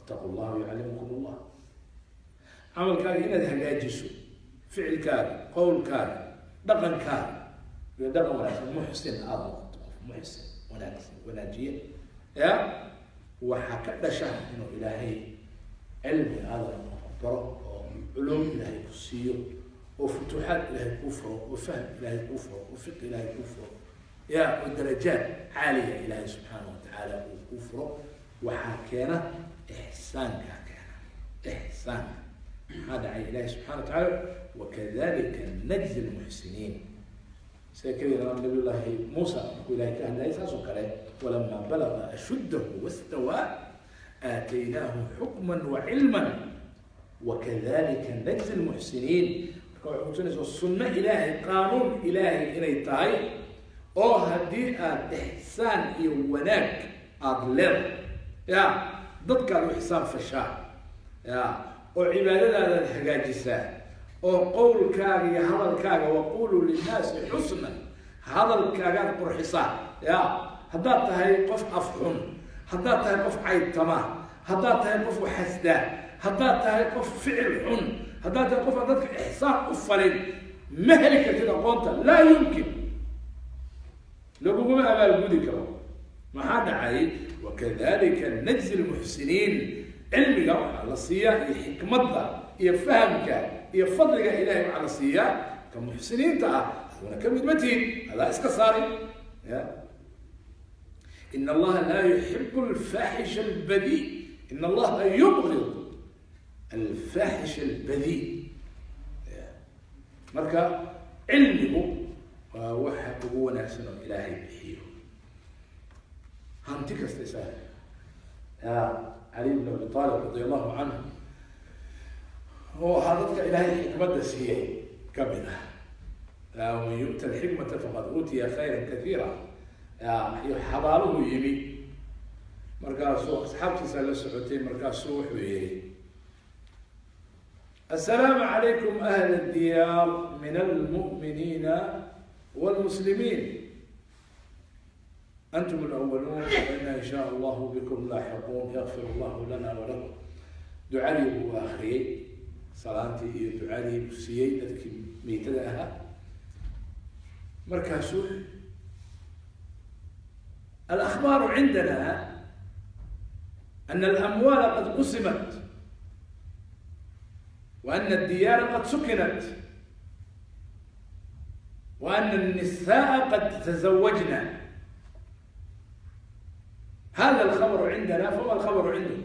واتقوا الله ويعلمكم الله. عمل كان إن هجاجسو فعل كان قول كان دقن كان دقن محسن محسن وناجية يا وحكى شهر إنه إلهي علم هذا المخبر علوم إلهي كسيو وفتوحات إلهي كفر وفهم إلهي كفر وفقه إلهي كفر يا ودرجات عالية إلهي سبحانه وتعالى وكفر وحكينا إحسان كان إحسان هذا عن إلهي سبحانه وتعالى وكذلك نجزي المحسنين. سيكرر النبي الله موسى يقول لك أن ليس سكره ولما بلغ أشده واستوى آتيناه حكما وعلما وكذلك نجزي المحسنين. السنة إلهي قانون إلهي إلي تاي أو هدي إحسان وناك أضلل يا ضدك الإحسان فشاء يا وعبادة هذا الحجاجسة وقول كاغي هذا الكاغي وقولوا للناس حسنا هذا الكاغي قرحصان يا هدات هاي قف أفحن هدات هاي قف عيد تمام هدات هاي قف حسداء هدات هاي قف فعل حن هدات هاي قف هدات إحسان أفلين مهلكة الأقوانت لا يمكن لو قلنا أبا الجودي ما هذا عيد وكذلك نجزي المحسنين علمك على الصيام حكمتك يفهمك يفضلك إلهي على الصيام كمحسنين تعال هنا كم متين هذا إسكساري إن الله لا يحب الفاحش البذيء إن الله يبغض الفاحش البذيء مركا علمه ووحد هو ناس إلهي بحيه هانتك استسال يا علي بن أبي طالب رضي الله عنه هو حضرتك إلهي حكمة سيئة كاملة ومن يؤتى الحكمة فقد أوتي خيرا كثيرا يحضره يمي مركز سوق أصحاب تسأل السعوديين مركز سوق ويري السلام عليكم أهل الديار من المؤمنين والمسلمين أنتم الأولون وإنا إن شاء الله بكم لاحقون يغفر الله لنا ولكم دعالي هو آخري صلاتي دعالي بسيئة ذلك ميتدأها مركز الأخبار عندنا أن الأموال قد قسمت وأن الديار قد سكنت وأن النساء قد تزوجنا هذا الخبر عندنا فما الخبر عندهم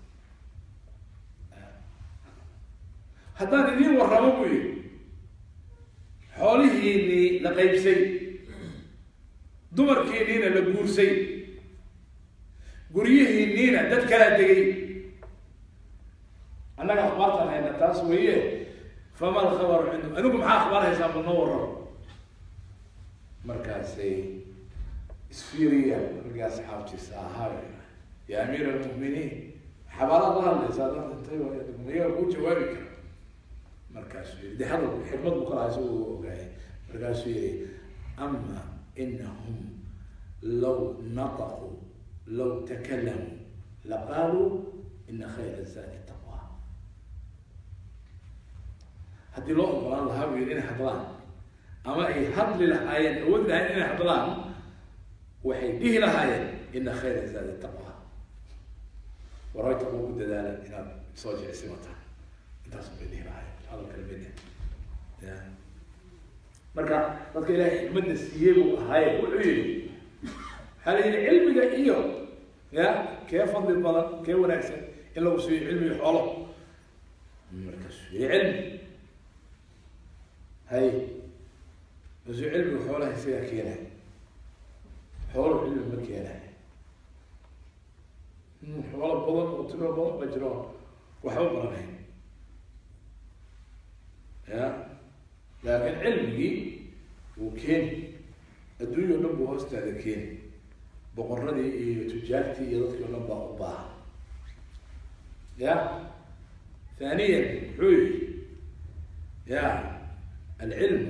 haddaan idiin warramo buu yidhi xoolihiinnii la qaybsay dumarkiinniina la guursay guryihiinniina dad kala degay annaga akhbaartaan hayna taas weeye fama alkhabaru cindum adigu maxaa akhbaar haysaa bal noo warramo markaasay isfiiriyaan markii asxaabtiisa ahaa yaa amiira almu'miniin xabaalaad la hadlaysaa dad intay miyaa kuu jawaabi kara مركزوا يري ده هذا حكمة بكرة سووا وجاي مركزوا يري أما إنهم لو نطقوا لو تكلموا لقالوا إن خير الزاد التقوى هدي لو أمر الله هاوي يرين حضران أما يحضر للآية أود لها إن حضران وحيديه لها إن خير الزاد التقوى ورأيت أبو دلالة إن صوجي اسمتها انتصب إليه لها هذا الكلام يعني مركا dadka ilaahay xikmada siiyay uu ahay wuxuu yiri hal ilmiga iyo ya kee fadli badan kee wanaagsan in lagu siiyo cilmi xoolo marka ilmi hay lagu cilmi xoolaha isaga keenay xoolo cilmi ma keenay xoolo badan oo tiro badan ma jiro waxba baranay لكن علمي وكين الدنيا نبغى هستة كين بقرني تجارتي يضطر نبغى أباها يا ثانيا حوي يا العلم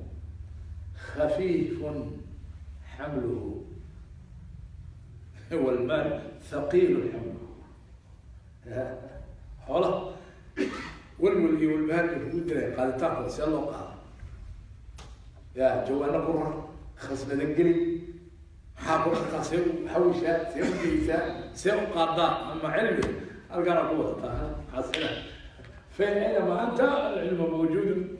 خفيف حمله والمال ثقيل حمله حوله والولي والبهر والدري قال تاخذ سي الله قال يا جوانا قرر خصنا ننقلي حاضر قاسم حوشات سيوجيسا سيو قاضاء اما علمي القرا قوه حسنا فإنما انت العلم موجود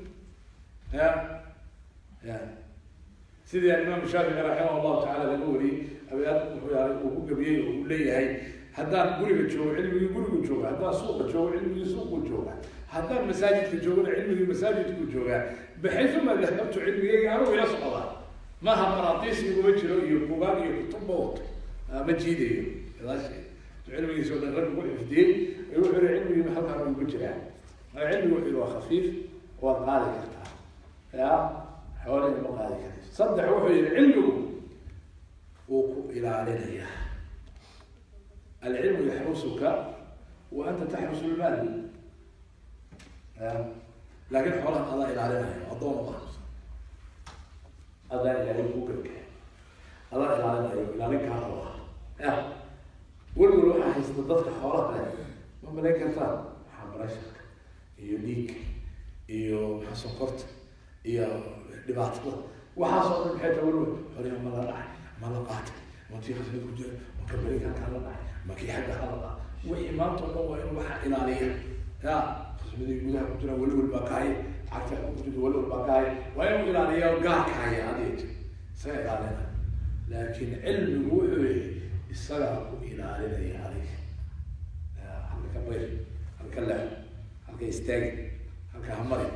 يا سيدي الامام الشافعي رحمه الله تعالى يقول ابيات وقبيه ويقول لي هي هذا قريب جو علمي قريب جو هذا سوق جو علمي سوق جو هذا مساجد جو علمي مساجد جو بحيث ما ذهبت علمي انا ويا صعوبه ما هم مراطيس يوجهوا يبغوا يكتبوا مجيدي هذا شيء علمي يسوي الرجل ويفدي يروح علمي محلها من وجهه علمي هو خفيف والقارئ يا حوالي المقارئ صدق وحي العلم إلى علينا العلم يحرسك وأنت تحرس المال لكن حوالي الله إلى علينا أضون الله هذا يعني يقولك الله إلى علينا إلى عليك الله والروح يستضدك حوالي ما ملاك ثان حمرشك يوليك يو حسقرت يا دبعته وحصل من حيث أقوله حريم ما لا ما لقات ما تيجي تقول مكبرين كان على ما كي حد حلقة وإمام الله إنه وحى إلى عليه يا خصمي يقولها كنتنا ولو البقاي عارف كنت ولو البقاي وين إلى عليه وقاك هاي هذه سيد علينا لكن علم روحه الصلاة إلى علينا عليه هل كبير هل كلا هل كيستاجد هل كهمري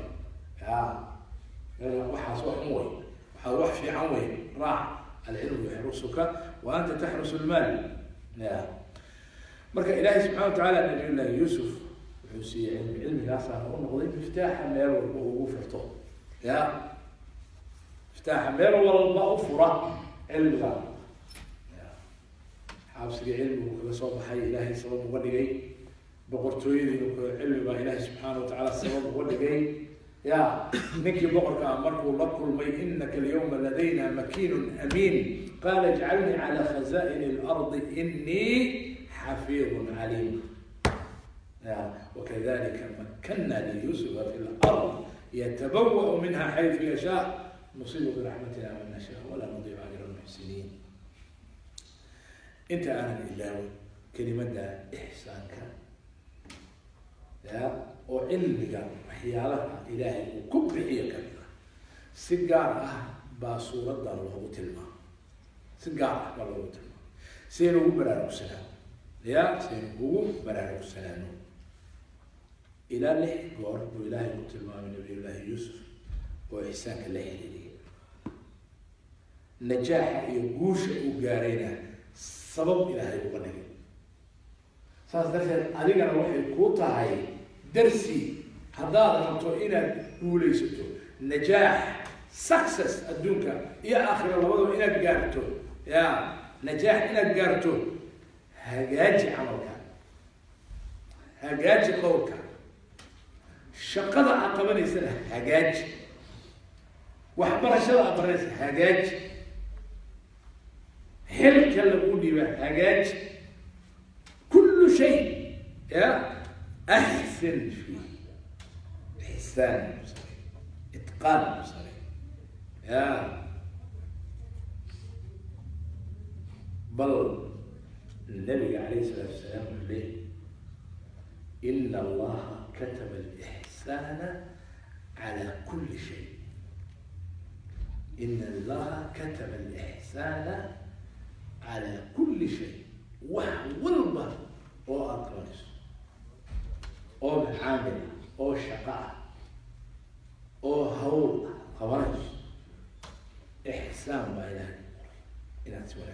وحى صوح موي وحى روح في عوي راح العلم يحرسك وأنت تحرس المال مركا إلهي سبحانه وتعالى نبي الله يوسف وحسي علم الأصل ونقضي مفتاح مير وفرته يا مفتاح مير والله أفرة علم حابس علم وكذا صوب حي إلهي سبب ودقي بقرتويدي علم إلهي سبحانه وتعالى سبب ودقي يا نكي بقرك أمرك لكل مي إنك اليوم لدينا مكين أمين قال اجعلني على خزائن الأرض إني حفيظ عليم وكذلك مكنا ليوسف في الأرض يتبوأ منها حيث يشاء نصيب برحمتنا من نشاء ولا نضيع أجر المحسنين أنت أنا الإله كلمة إحسانك وعلمك وحيالها إلهي وكبحية كبيرة سجارة بصورة الله تلما سجارة الله تلما سينو برار السلام يا سينو برار السلام إلى له قول وإلهي تلما من نبي الله يوسف وإحسانك الله لي نجاح يجوش وجارينا سبب إلهي وقنعي saas darteed adigana waxay ku tahay darsi haddaad rabto inaad guulaysato najaax success adduunka iyo aakhira labadaba inaad gaarto ya najaax inaad gaarto hagaaji camalka hagaaji qowlka shaqada aad qabanaysana hagaaji waxbarashada aad baranaysa hagaaji xilka lagu dhiba hagaaji كل شيء يا أحسن فيه إحسان بصري إتقان بصري يا بل النبي عليه الصلاة والسلام ليه إن الله كتب الإحسان على كل شيء إن الله كتب الإحسان على كل شيء وحولبا أو أطرس أو عامل أو شقاء أو هول خوارج إحسان بإله إلى سوالك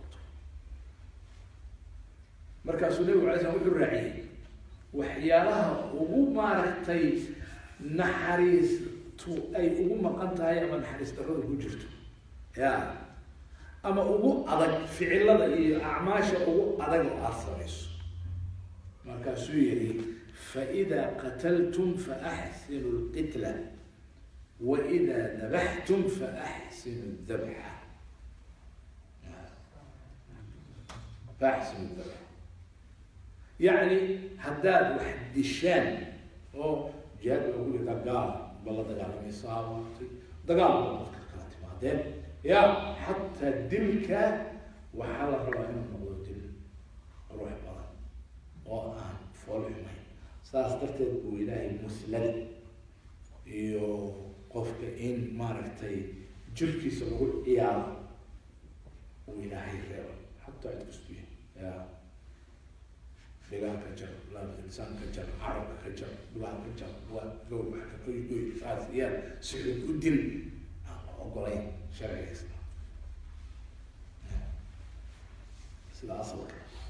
مركز النبي عليه الصلاة والسلام الرعي وحيالها وهو ماركتي نحريس تو أي وهو مقنتها يا من حريس ترد وجرته يا أما أبو أدق فعل هذا أعماش أبو أدق أصريس ما كسويري فإذا قتلتم فأحسنوا القتلة وإذا ذبحتم فأحسنوا الذبح فأحسنوا الذبح يعني هداد واحد الشان أو جاد يقول دقال بالله دقال ميصاب دقال بالله بعدين يا حتى دلك وحال الربع من دل روح بلد وأنا فول حماي سأسترتد بإلهي مسلم يو قفك إن ماركتي جلكي سنقول إياه وإلهي غير حتى عند كستوية يا فلان كجر لا إنسان كجر عرب كجر بلا كجر بلا جو كوي فاسيان سعود ودل أقولين شرعي إسلام سلا أصلك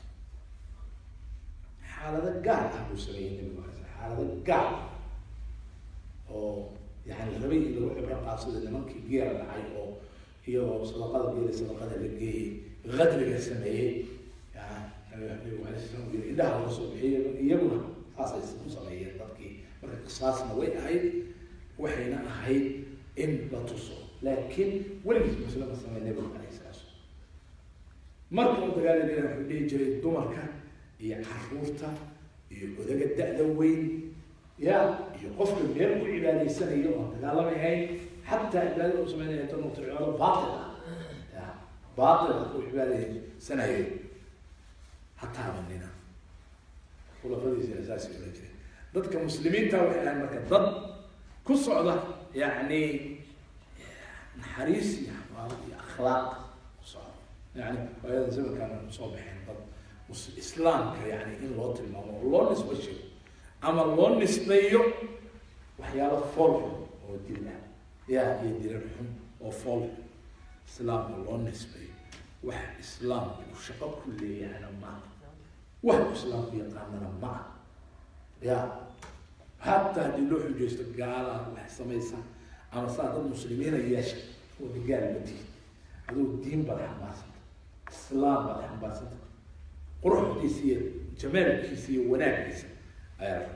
حالة قاع أبو سليم المعز حالة قاع أو يعني الربيع اللي هو عبارة قاصدة اللي ممكن جير العي أو هي صدقات جير صدقات اللي جي غدر السماء يعني النبي عليه الصلاة والسلام يقول إذا هو صبحي يقول خاصة يسمون صبحية تبكي مرة قصاص نوي هاي وحينا هاي إن لا تصل لكن ولد مسلم السماء النبي عليه الصلاة والسلام مرة قال لي حبي جري دمرك هي حرورته وذاك الدأدوين يا يقف بيرجع إلى لسان يوم قال ما هي حتى عبادة مسلمين يتنطع على باطلة باطلة وعبادة سنة يوم حتى مننا ولا فدي أساسي ولا شيء ضد كمسلمين تاوي الآن مركز ضد كل صعدة يعني حريص يعني أخلاق صعب يعني وهذا زي ما كانوا صابحين ضد الإسلام يعني إن لوط الموضوع الله نسبة شيء أما الله نسبة يوم وحياة فول ودينا يا يدير الحم وفول إسلام الله نسبة واحد إسلام وشقق كل يعني ما واحد إسلام يقامنا معه يا حتى دلوح جيست قال واحد سميسا أنا صار المسلمين ياش ورجال المدين هذا الدين بالحماس الإسلام بالحماس قروح كيسية جمال كيسية وناك كيسية أعرف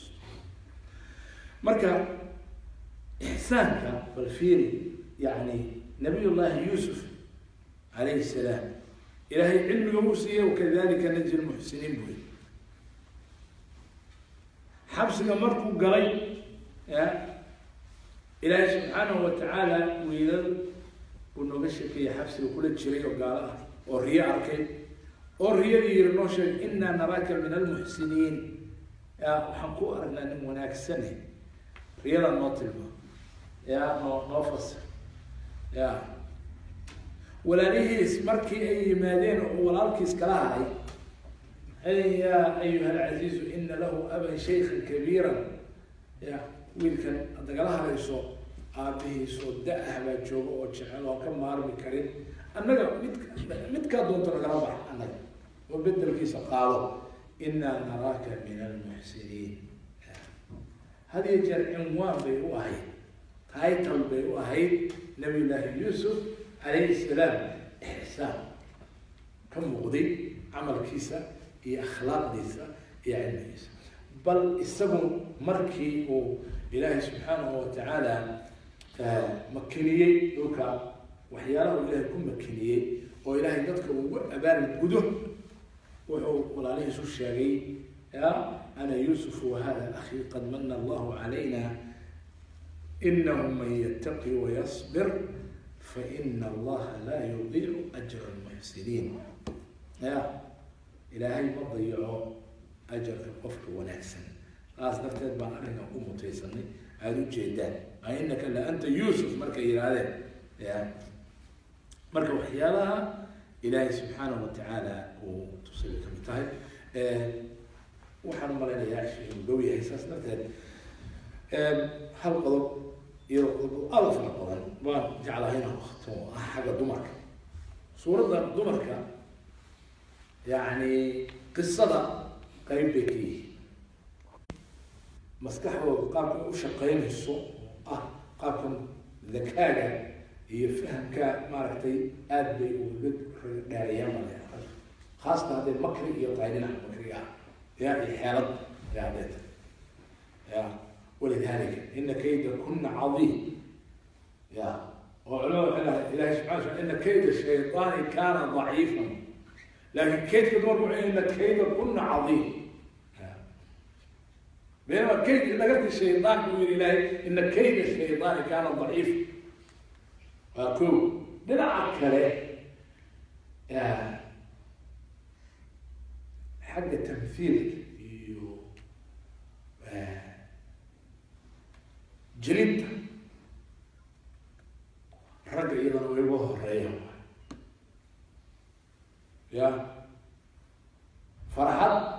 مركا إحسانك بالفيري يعني نبي الله يوسف عليه السلام إلهي علم يوسية وكذلك نجي المحسنين به حبس مركو قري إلهي سبحانه وتعالى ويلل ونو بشكي حبس وكل شيء وقال وريا أركي وريا يرنوش إنا نراك من المحسنين يا حنكو أرنا نموناك السنة ريا النطلبة يا نوفس يا ولا ليه مركي أي مادين ولا الكيس كلاهي أي يا أيها العزيز إن له أبا شيخا كبيرا يا ويلكن دقلها ليسو أبيه سو دأها بجوب أو تشعل وكم مارب كريم أنا متكادون ترى أنا وبدل كيس قالوا إنا نراك من المحسنين هذه جر عنوان بيوهي تايتل بيوهي نبي الله يوسف عليه السلام إحسان كم مغضي عمل كيسة هي أخلاق ديسة هي علم ديسة بل السبب مركي وإلهي سبحانه وتعالى مكنية لوكا وحياله إلهي كم مكنية وإلهي نذكر أبان الجده ولا عليه سو الشاقي يا أنا يوسف وهذا أخي قد من الله علينا إنه من يتقي ويصبر فإن الله لا يضيع أجر المحسنين يا إلهي ما ضيعوا أجر القفك ونحسن خلاص نفترض بأن أنا أقوم تيسني هذا جيدان أنك لأنت يوسف مركا إرادة يا مركا وحيالها إلهي سبحانه وتعالى وتصيبك متاهي وحنا مرينا يا شيء قوي إحساس نفترض هل قضب يرقب ألف نقطة وجعلها هنا حاجة دمرك صورة دمرك يعني قصة قريب بكي مسكحه قام وشقين السوق قام ذكاء يفهم كماركتي أدبي وبد داريا مالها خاصة هذه المكري يطعين عن المكرية يعني حالة يعني يا ولذلك إن كيدكن عظيم يا وعلوه إلهي سبحانه وتعالى إن كيد الشيطان كان ضعيفا لكن كيد كدور إن كيدكن عظيم بينما كيد لقيت الشيطان يقول إلهي إن كيد الشيطان كان ضعيف أكو دلع كله يا حق التمثيل جلد رجع إلى ويبوه الرئيم يا فرحت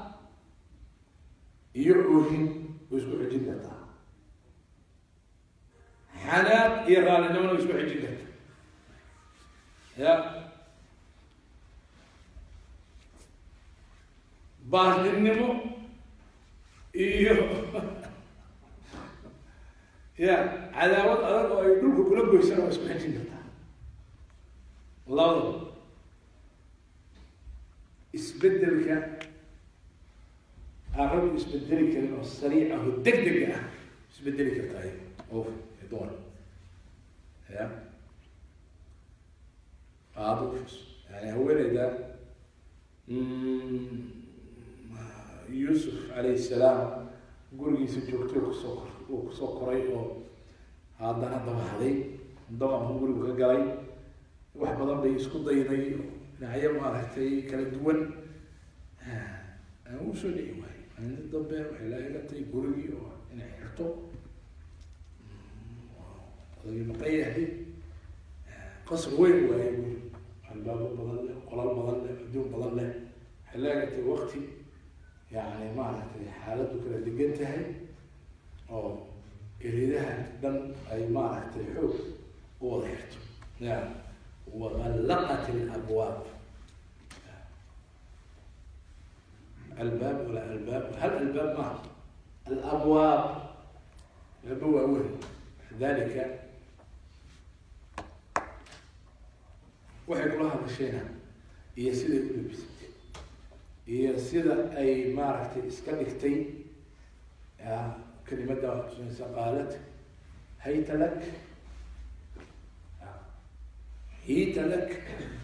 يعوهن ويسبوع جدة حنات يرغال إنه ويسبوع جدة يا بعد النمو يا عداوة أرق ويدوك كلهم يسروا ويسبوع جدة الله اسبدلك أعرف اسبدلك إنه السريع أو الدقدقة اسبدلك الطيب أوف يدور يا أعرف يعني هو إذا يوسف عليه السلام يقول يوسف جوكتوك سكري أو هذا ضم عليه ضم هو يقول قالي واحد ضم بيسكت ضيني نعيا ما رحتي كالدول أنا وصل لي واي أنا الضبع وحلا إلى تي قرقي وأنا حرتو المقية دي قصر وين واي الباب بضل قلال بضل بدون بضل حلاقة وقتي يعني ما رحتي حالته كده دقنتها أو إريدها دم أي ما رحتي حب وضحته نعم وغلقت الأبواب الباب ولا الباب هل الباب ما الأبواب الأبواب أول ذلك waxay kula hadashayna iyo sida u labisatay iyo sida ay maaragtay iska dhigtay kelimada qaalat hayta lak هيت لك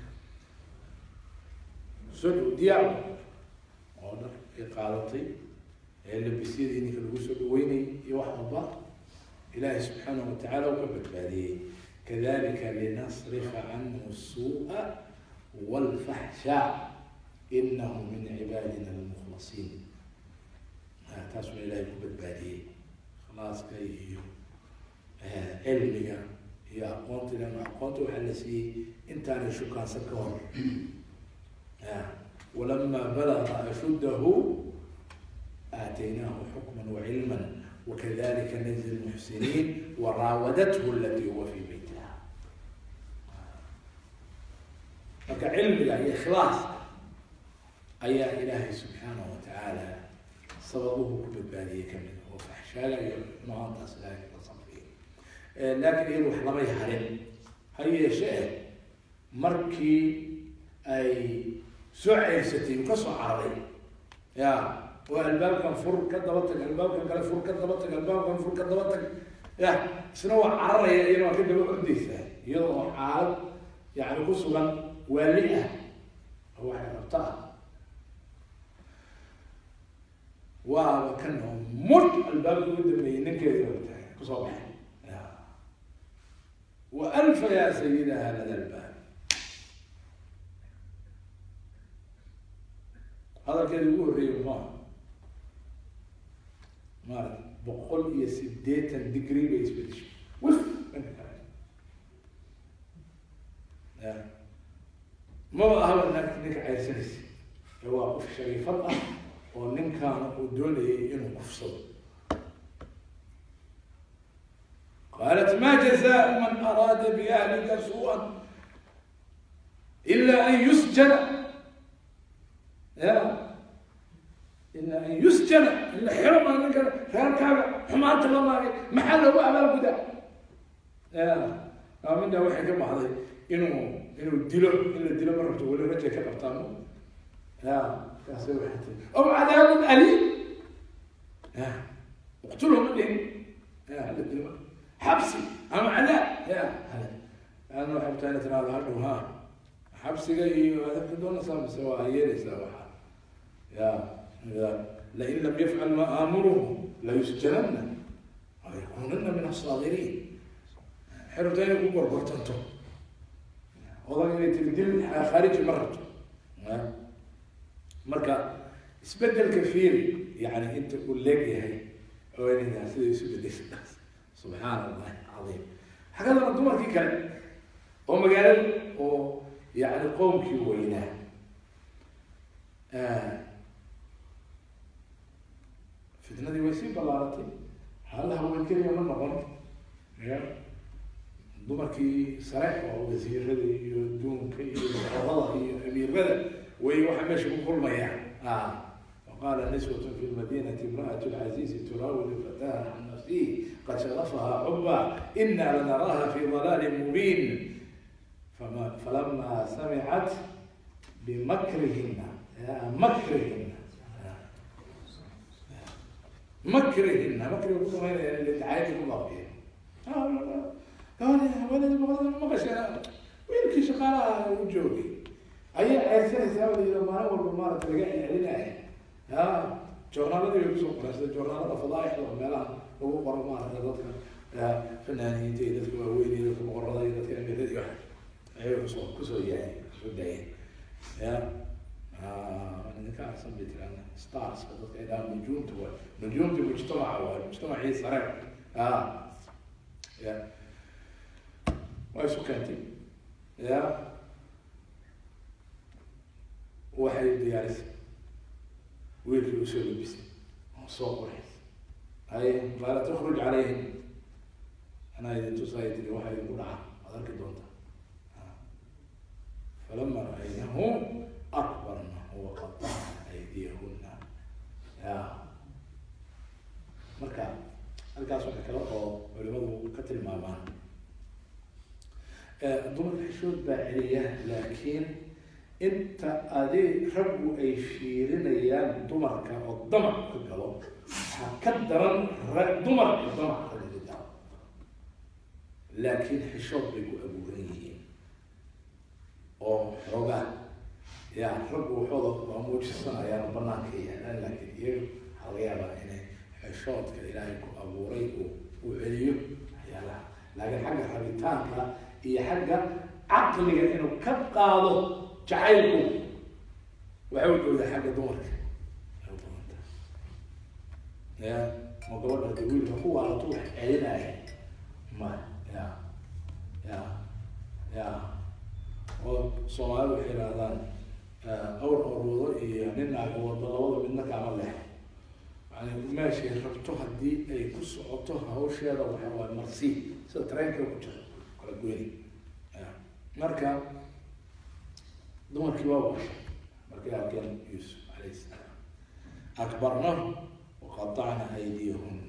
سلو ديالو أونا إقالتي اللي بيصير إنك الوسط ويني يوحد الله إلهي سبحانه وتعالى وكبت بالي كذلك لنصرف عنه السوء والفحشاء إنه من عبادنا المخلصين تاسم إلهي كبت بالي خلاص كي علمي هي أقوانت لما أقوانت وحلسي أنت أنا شو كان سكور ولما بلغ أشده آتيناه حكما وعلما وكذلك نجزي المحسنين وراودته التي هو في بيتها فكعلم هي إخلاص أي إلهي سبحانه وتعالى صببه بالبالية كاملة وفحشاء معانطة سلاك لكن يروح لما يحرم هي شيء مركي أي سعيستي وقصة عربي يا والباب كان فر كذبتك الباب كان قال فر كذبتك الباب كان فر كذبتك يا سنو عربي يروح كده بقديسه يروح عاد يعني قصة والئة هو حيرتها وكانهم مر الباب قدام ينكر قصة وألف يا سيدها لدى الباب هذا كان يقول ريم ما بقول يسديت الدقري بيسبتش وف ما هذا انك عايزنس هو وقف شريف الله ونن كان ودولي انه قفصل قالت ما جزاء من أراد بأهلك سوءا إلا أن يسجن إلا أن يسجن إلا حرم أنك فهالكعبة حمارة الله محل هو أمام البدع منها واحد كما هذا إنه الدلو مرة تقول رجع كبرتانه كاسر واحد أو عذاب أليم اقتلهم منهم الدلو حبسي أنا علاء أنا حبت أنا ترى هذا حبسي جاي هذا بدون صام سوا هي سوا لئن لم يفعل ما آمره ليسجنن ويكونن من الصاغرين حرتين كبر برتنتو والله إني تبدل خارج مرته مركا اسبدل كثير يعني أنت تقول لك هي وين الناس اللي يسبدل سبحان الله العظيم هكذا الدمر كي كان هم قالوا يعني قوم كي ويناه فتنة دي ويسيب بلارتي هل هو الكلمة من نقول دمر كي صريح ووزير هذي يدون كي والله أمير بدل ويوحى ماشي بكل ما يعني وقال نسوة في المدينة امرأة العزيز تراود فتاها عن نفسه قد شغفها حبا إنا لنراها في ضلال مبين فلما سمعت بمكرهن مكرهن اللي تعايش الله فيها ولا ما قشنا ويمكن شغالة وجوبي أي أرسل سامي لما أول مرة ترجعني علينا جورنال اللي يسوق ناس جورنال فضايح وملا هو برمار هذا فنانين تيجي ويني لكم غرضي لكن أمي واحد أيوة كسو يعني كسو داين أنا كان صبيت أنا ستارز كذا كذا نجوم في مجتمع هي صراحة يا وسكانتي يا واحد يعرف ويلك يسوي بس صوت واحد هاي لا تخرج عليهم أنا إذا تصيد لي واحد يقول هذاك الدونتا فلما رأيناه أكبرنا وقطعنا أيديهن يا مركا halkaas waxa kale oo culimadu ka tilmaamaan dumarka xishood baa celiya laakiin inta raggu ay fiirinayaan dumarka oo damac ka galo waxaa ka daran dumarka damac ka galo laakiin xishood bay ku abuuran yihiin oo xoogaa raggu waxooda waa muujisanayaan banaanka yaalaan laakiin iyagu waxaa laga yaabaa inay xishoodka ilaahay ku abuuray uu celiyo waxyaalaha laakiin xagga rabitaanka iyo xagga caqliga inuu ka qaado jacaylku waxay u dhowdaa xagga dumarka ma gabadha hadii wiilka kuwa alatu wax celinaya ma oo Soomaalidu waxay yiraahdaan awr orwado iyo nin aagooda labada midna kama leh ماشي ربطه هدي أي قصة عطها هوش هذا وحوى مرسي سترين كيلو كتير كل جويني مركب دمر كيواوش مركب كان يوسف عليه السلام أكبرنا وقطعنا أيديهن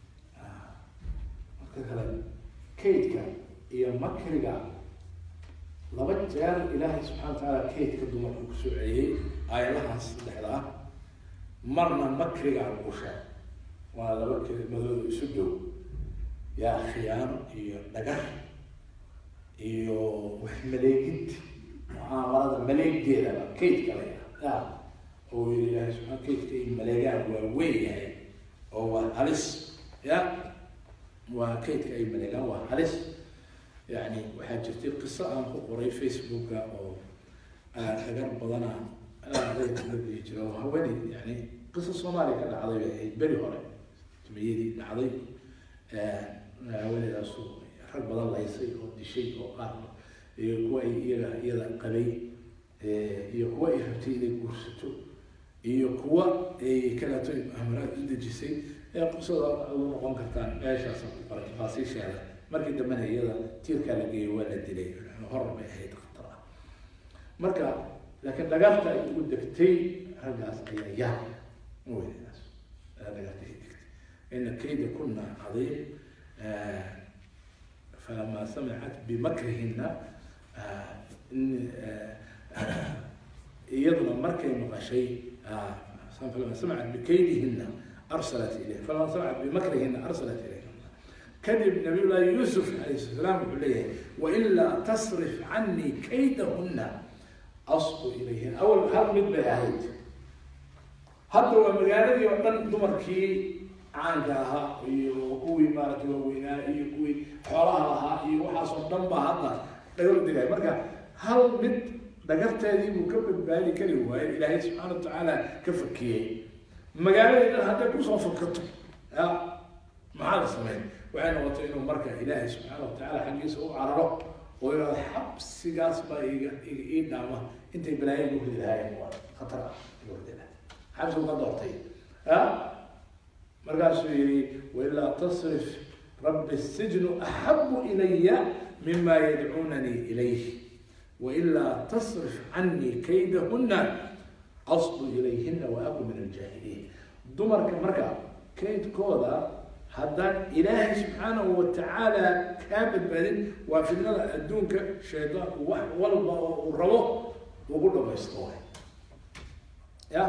مركب كيدك يا مكرجع لبت جار إلهي سبحانه وتعالى كيدك دمر كسوعي آية لها صدق مرنا مكري على القشاة وهذا مكري مذود يسجوا يا خيام يدقر مليكت معاملة مليك ديلا كيت كليا هو يا سبحان كيت كي مليكان وين يعني هو هلس وكيت كي مليكان وهلس يعني واحد جبت قصة عن قري فيسبوك أو أجرب بدنا هوني يعني قصة صومالي كان عظيم بري هوري تميدي عظيم هوني راسو حق بدل الله يصير ودي شيء أو قارب يقوى يلا قبي يقوى يحبتي لي قرصته يقوى كلا توي أمراض الدجسي قصة الله قام كتان إيش أصلا بركة فاسي شارع مركز دمنا يلا تير كلا جي ولا دليل هرب هي تخطرها مركز لكن لقيت يقول دكتي رجعت أيام مو الناس لقيت إن كيد كنا عظيم فلما سمعت بمكرهن يظلم مركز مغشي فلما سمعت بكيدهن أرسلت إليه فلما سمعت بمكرهن أرسلت إليه كذب نبي الله يوسف عليه السلام عليه وإلا تصرف عني كيدهن أصب إليهن أول هل مثل يعيد hadda waa magaaladii oo dhan dumarkii caanka ahaa iyo kuwii maaragtay waaweynaa iyo kuwii xoolaha lahaa iyo waxaas oo dhan baa hadda dhagar u digaya marka hal mid dhagarteedii buu ka badbaadi kari waayo ilaahay subxaana watacaala ka fakiyey magaaladii dhan hadday kusoo fakato ya maxaa la sameyn waxay noqotay inuu marka ilaahay subxaana watacaala xaggiisa u cararo oo yidhahdo xabsigaas baa ii dhaama intay balaayo igu heli lahaayeen waa khatar ah igu heli lahaa xabsigu ka doortay ya markaasuu yidhi wailaa tasrif rabbi الsijnu axabu ilaya mima yadcuunanii ilayh wailaa tasrif canii kaydahuna asbu ilayhina waaku min aljaahiliin dumarka marka kaydkooda haddaan ilaahay subxaanahu watacaala kaa badbaadin waa fidnada adduunka shaydaanku wax walba oo uu rabo ugu dhamaysto ya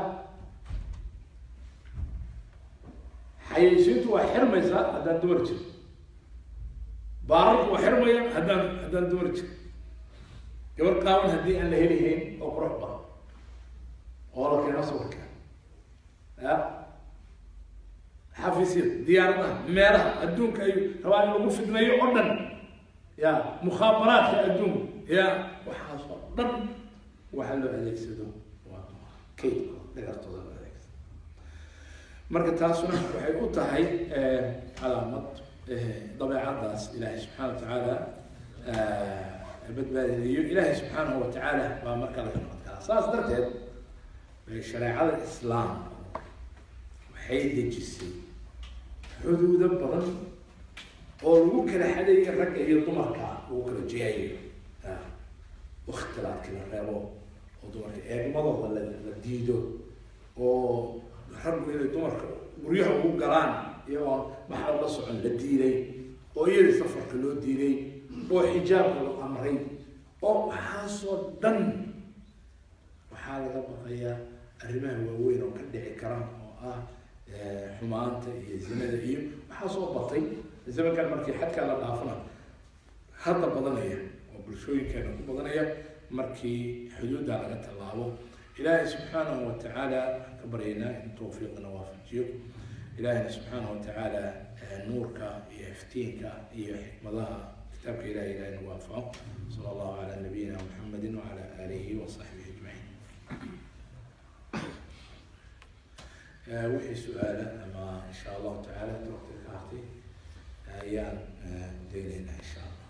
xayeysiintu waa xirmaysaa haddaan dumar jiro baararku waa xirmaya haddaan dumar jiro gabar qaawan haddii aan la helihayn oo qurux badan oo la keeno sawirka ya xafiisyada diyaaradaha meelaha adduunka ay rabaan in lagu fidmeeyo oo dhan ya mukhaabaraadka adduunka ya waxaas oo dhan waxa loo adeegsado waa kaydka dhagartooda loo adeegsado marka taasuna waxay u tahay calaamad dabeecadaas ilaahay subxaana watacaala badbaadinayo ilaahay subxaanahu watacaala baa marka laga noqon karaa saas darteed shareecada islaamku waxay dejisay xuduudo badan oo lagu kala xadayo ragga iyo dumarka lagu kala jeeyayo ikhtilaafki la reebo oo dumarka eegmadooda la diido oo raggu inay dumarka guryaha ugu galaan iyagoo maxaa la socon la diiday oo iyadii safarka loo diiday oo xijaabka loo amray oo waxaasoo dhan waxaa laga baqayaa arrimaha waaweyn oo ka dhici kara oo ah xumaanta iyo zinada iyo waxaa soo batay zamankan markii xadkaa la dhaafana hadda badanaya oo bulshooyinkeena ku badanaya markii xuduudda laga tallaabo ilaahay subxaanahu watacaala waxaan ka baryaynaa in tawfiiqna waafajiyo ilaahayna subxaanahu watacaala nuurka iyo iftiinka iyo xikmadaha kitaabka ilahay ilahayna waafaco sala allahu calaa nabiyina muxamedin wacala aalihi wasaxbihi ajmaciin wixii su-aala ama insha allahu tacaala inta waqtiga ka hartay ayaan daynaynaa insha allah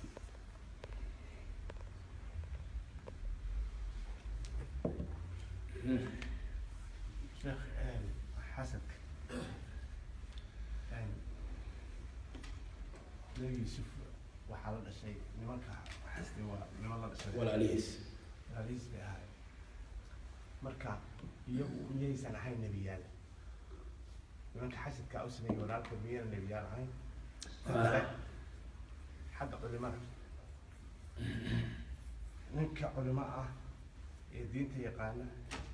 sheekh xasanka nabi yuusuf waxaa la dhashay nimanka xasdi waa niman la dhashay walaalihiis bay ahay marka iyagu miyaysan ahayn nebiyaal nimanka xasidka u sameeyey walaalka miyayna nebiyaal ahayn xagga culimada ninka culimo ah ee diinta yaqaana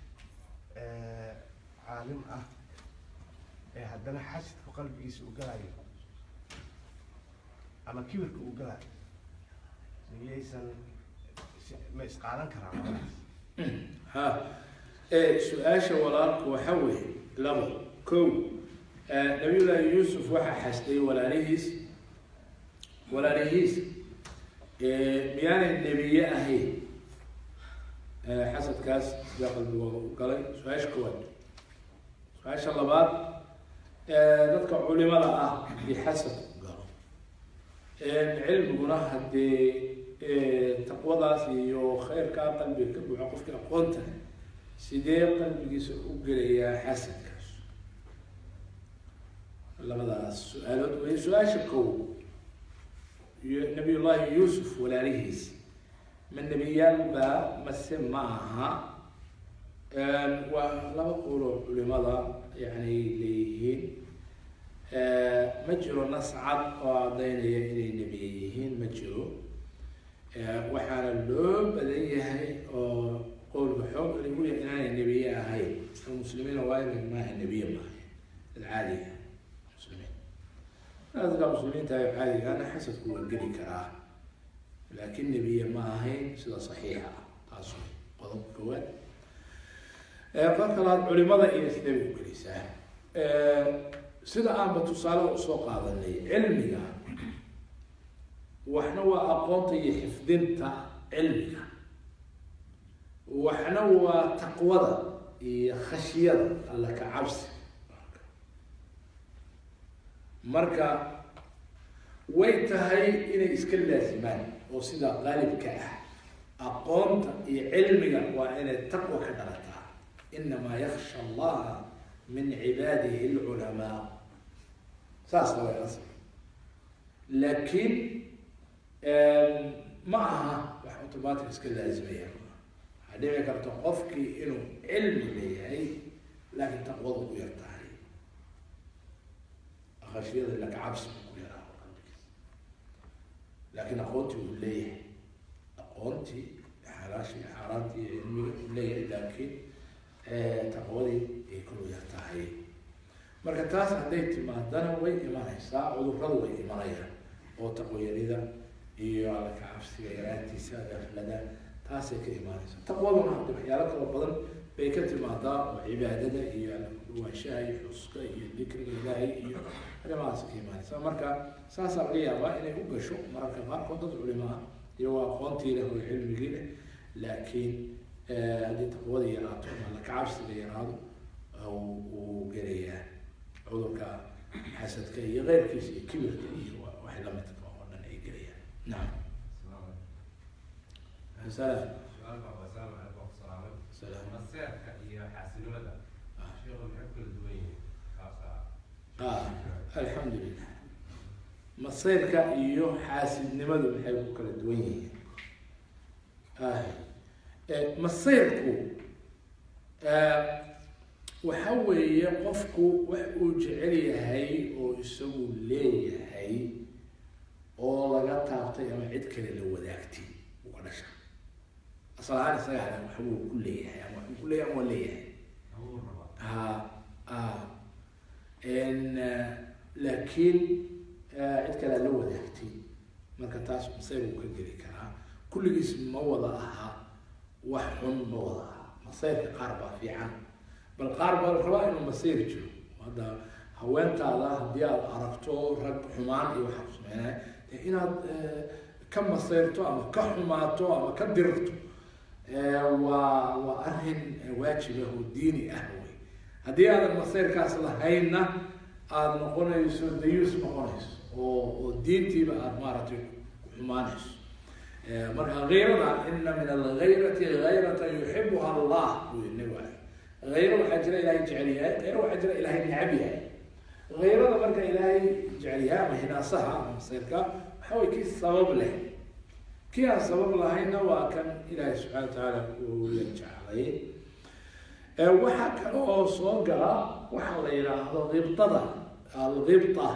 caalim ah ee haddana xasidku qalbigiisa u galayo ama kibirka u galayo miyaysan ma isqaadan karaan ha su-aasha walaalku waxa weeye labo kow nabiyullaahi yuusuf waxaa xasday walaalihiis miyaanay nebiye ahayn xasadkaas sidaa qalbigooda u galay su-aasha koowaad su-aasha labaad dadka culimada ah hadii xasad u galo cilmiguna haddii taqwadaas iyo khayrkaa qalbiga ka buuxo qofkii aqoonta sidee qalbigiisa u gelayaa xasadkaas labadaas su-aalood way su-aasha kow nabiyullaahi yuusuf walaalihiis ma nebiyaalba mase ma aha waa laba qowloo culimada yani leeyihiin ma jiro nas cad oo caddaynaya inay nebiye yihiin ma jiro waxaana loo badan yahay oo qowlka xoog lagu yahay inaanay nebiye ahayn isla muslimiina waa inay maaha nebiye maaha dad caadiga muslimiin dadka muslimiinta caadigaana xasadku waa geli karaa laakiin nebiye ma ahayn sida saxiixa ah taas qodob koowaad qofkalaad culimada iyo sidee u gelisaa sida aanba tusaale usoo qaadanay cilmiga waxna waa aqoonta iyo xifdinta cilmiga waxna waa taqwada iyo khashiyada alla ka cabsi marka way tahay inay iska laasimaan oo sida qaalibka ah aqoonta iyo cilmiga waa inay taqwa ka dhalataa inamaa yakhsha allaha min cibaadihi alculamaa saas way asal laakiin ma aha wax automatic iska laazimaya waxaa dhici karta qofkii inuu cilmi leeyahay laakiin taqwada ku yar tahay khashiyada laka cabsi ku yaraa qalbigiisa laakiin aqoontii uu leeyahay aqoontii xalaashii xaaraantii cilmiga uu leeyahay laakiin taqwadii ay ku yar tahay marka taas hadday timaadana way imanaysaa cudurradu way imanayaan oo taqwayarida iyo alla ka cabsiga yaraantiisa gaflada taasay ka imaanaysaa taqwaduna hadda waxyaalo kala badan bay ka timaadaa oo cibaadada iyo waanshaha iyo xuska iyo dikriga ilaahay iyo arrimahaas ka imaanaysaa marka saasaa laga yaabaa inay u gasho mararka qaarkood dad culimo ah iyo waa aqoontii leh oo cilmigii leh laakiin haddii taqwadii yaraato ama alla ka cabsiga yaraado uu gelayaa cudurka xasadka iyo keyrkiisa iyo kibirka iyo waxay lamidka oo dhan ay gelayaan nacam سلام. سلام. مسيرك iyo xaasinimada sheekhu maxay kala duwan yihiin الحمد لله مسيرك iyo xaasinimadu maxay ku kala duwan yihiin مسيرku waxa weeye qofku wax uu jecel yahay oo isagu leeyahay oo laga taabtay ama cid kale la wadaagtay uu ka dhashay أصلاً صحيح أنا محبوب كلية يعني محبوب كلية مولية. إن لكن عندك لا لو ذاكتي ما كتاش مصير وكجري كنا كل اسم موضعها وحن موضعها مصير قاربة في عام بالقاربة الرواء إنه مصير جو هذا هو أنت على ديال عرفتو رب حمان يوحف يعني هنا كم مصيرته أما كحماته أما كدرته وأرهن واجبه الديني أهوي هذه هذا المصير كاس لهينا هذا نقول يسود ديوس مقونس والدين تبع أمارة حمانس مرة غيرنا إن من الغيرة غيرة يحبها الله والنبي غير حجر إلهي جعلها غير حجر إلهي نعبها غير مرة إلهي جعلها ما هنا صها مصير كا حاول كيس سبب له كيا سبب لهينا وكان إلهي سبحانه وتعالى ويرجع عليه وحكى له صقرا وحول إلى الغبطة الغبطة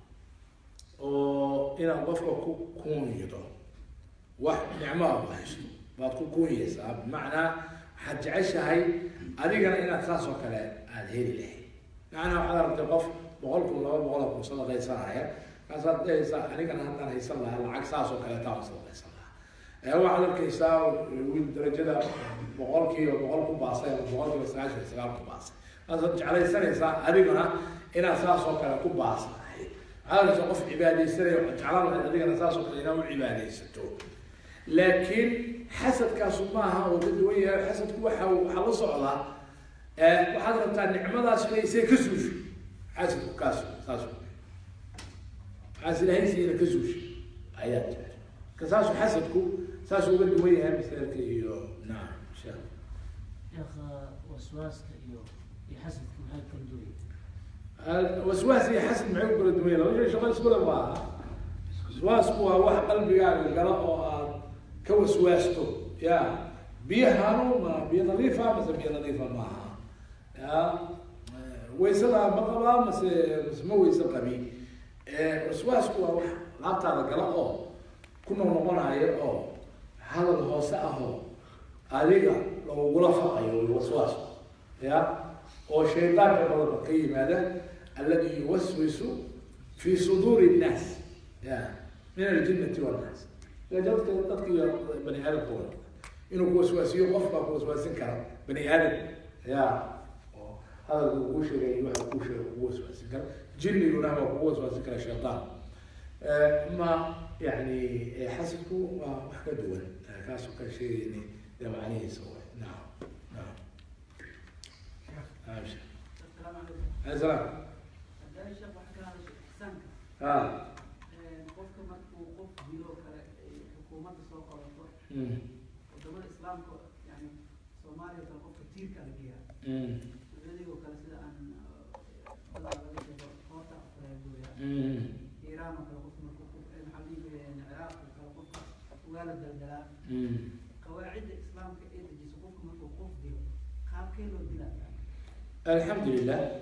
وإلى غفر كون يدو واحد نعمة الله يسلم بتكون كون يساب بمعنى حج عشاي أديك أنا أساس وكلا هذه له يعني حضرت غف بقولكم لا بقولكم صلى الله عليه وسلم أصلا إيه أنا كان هذا يصلى العكس أساس وكلا تعصى هو على الكيساو والدرجة بقول كيلو بقول كوباسة بقول كيلو سناش سناش كوباسة هذا على السنة صار أدينا إن أساس وكلا كوباسة هذا سقف عبادي سريع على أدينا أساس وكلا عبادي ستو لكن حسد كاسماها ودوية حسد كوحة وحلص على وحضر بتاع النعمة ذا شيء سيكسوش حسد كاسو كاسو حسد هاي سينا كسوش آيات كساس حسدكو ساس وبد وياه مثل كيو نعم شاء يا أخ وسواس كيو يحسدك من هالكندوي الوسواس يحسد معك كل الدنيا لو جاي شغل سكول ما وسواس هو واحد قلبي قاعد القراءة كوسواسته يا بيهانو ما بينظيفة بس بينظيفة معها يا ويسلا مقبا بس مو ويسلا بي وسواس هو واحد لا تعرف القراءة كنا نقول عليه هذا الهوساء adiga lagugula faqayo waswaas ya oo shaydaanka badan ka yimaada alladhi yuwaswisu fi suduri an-nas ya min al-jinnati wan-nas la dadka bani aadam inuu ku waswaasiyo qofka ku waswaasin karo bani aadam يا هذا وش اللي يوحى وش وش وسكر جني ونعم وش وسكر الشيطان ما يعني حسبكوا وحكى دول كاسو كشيء يعني ده معنيه يسوي نعم أمشي السلام عليكم. السلام هذا الشيخ وحكى عن إحسانك. قفك مركو قف بلوك حكومة السوق والطور. ودول الإسلام يعني سوماليا تقف كتير كان فيها. الذي هو كلا سيدا أن الله عليه قوة أفراد إيران كقف مركو محلي العراق كقف وغالب الدلال. قواعد الإسلام كأيد جسقوك مركو قف ديو. خاب كيلو دلال. الحمد لله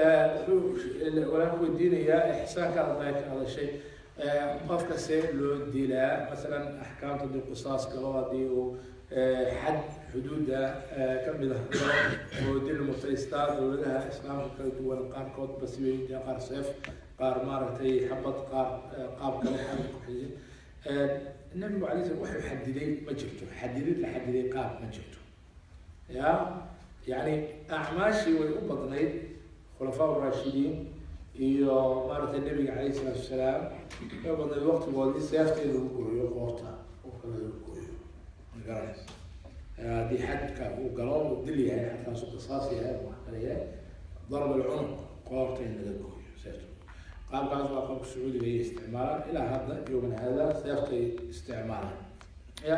ولكن الدين يا إحسان كان ضايق هذا الشيء قف كسر له الدلاء مثلا أحكام ضد القصاص كوادي وحد حدودها كم بده ودين المفترستات ولها إسلام كدول قار كود بس يجي قار سيف قار مارتي حبط قاب كم حد النبي عليه الصلاة والسلام يحددين ما جبته حددت لحددين قاب ما جبته يا يعني أعماشي والأبطنين خلفاء الراشدين iyo maaragtay nabiga calayhi salaatu wasalaam ee badan waqtigoodii seefteeda lagu gooyo qoorta oo kale lagu gooyo ma garanaysa haddii xadka uu galo uu dil yahay xadkaasuu qisaas yahay wax kale yahay darb alcunuq qoorta in laga gooyo seefta qaabkaas waa qaabka sacuudiga ay isticmaalaan ilaa hadda yowman hada seeftay isticmaalaan ya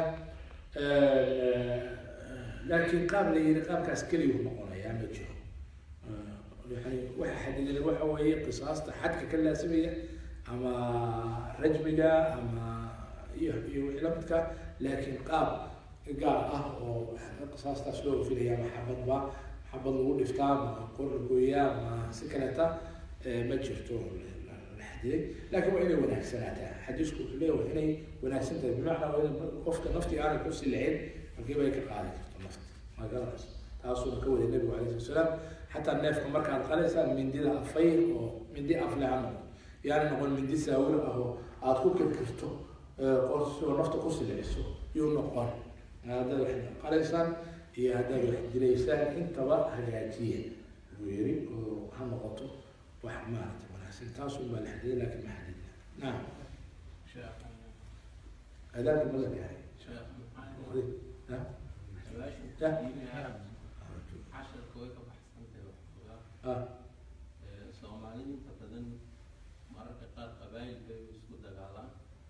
laakiin qaab la yiri qaabkaas keliya noqonaya ma jiro يعني واحد اللي هو قصاص حد كلا سبيه أما رجمجة أما يلمتك لكن قاب قصاص تسلوه في الأيام حبض الورد فتام قرب وياه ما سكنته ما شفته الحديد لكن وإني ونحسناته حديثكم في الليل وإني ونحسنته بمعنى وإن قفت نفتي أنا كرسي العين فكيف هيك قاعدة نفط ما قرأت تاسو كود النبي عليه الصلاة والسلام حتى الناس مركز القلسة من دي أفير ومن دي أفلع عمل يعني نقول من دي ساول أهو أدخل كرتو قرص ونفط قرص العسو يوم نقول هذا الحين قلسة هي هذا الحين ليسان أنت بقى هجاتية ويري وحنقطه وحمارة ونحسن تاسو بالحديد لكن ما حددنا نعم هذا الملك يعني نعم Soomaalidu inta badan mararka qaar qabaayil bay isku dagaalaan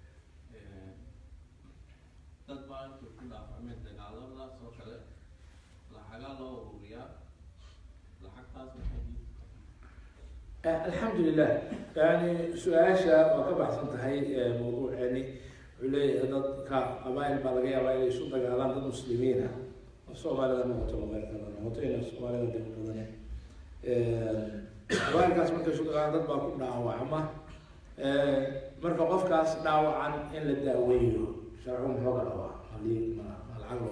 dad baa ku dhaafameen dagaaladaas oo kale lacaga loo ururiyaa lacagtaas الحمد لله يعني سؤاشا وكبح سنتهي موضوع يعني عليه ضد قبائل بلغية وإلى شو دجالان ضد المسلمين الصومال هذا ما هو تمام هذا هو الصومال هذا ده وين كاس مركز شو دجالان ضد باكم دعوة عما مركز قف كاس دعوة عن إن الدعوية شرعهم هذا الهواء اللي ما العقل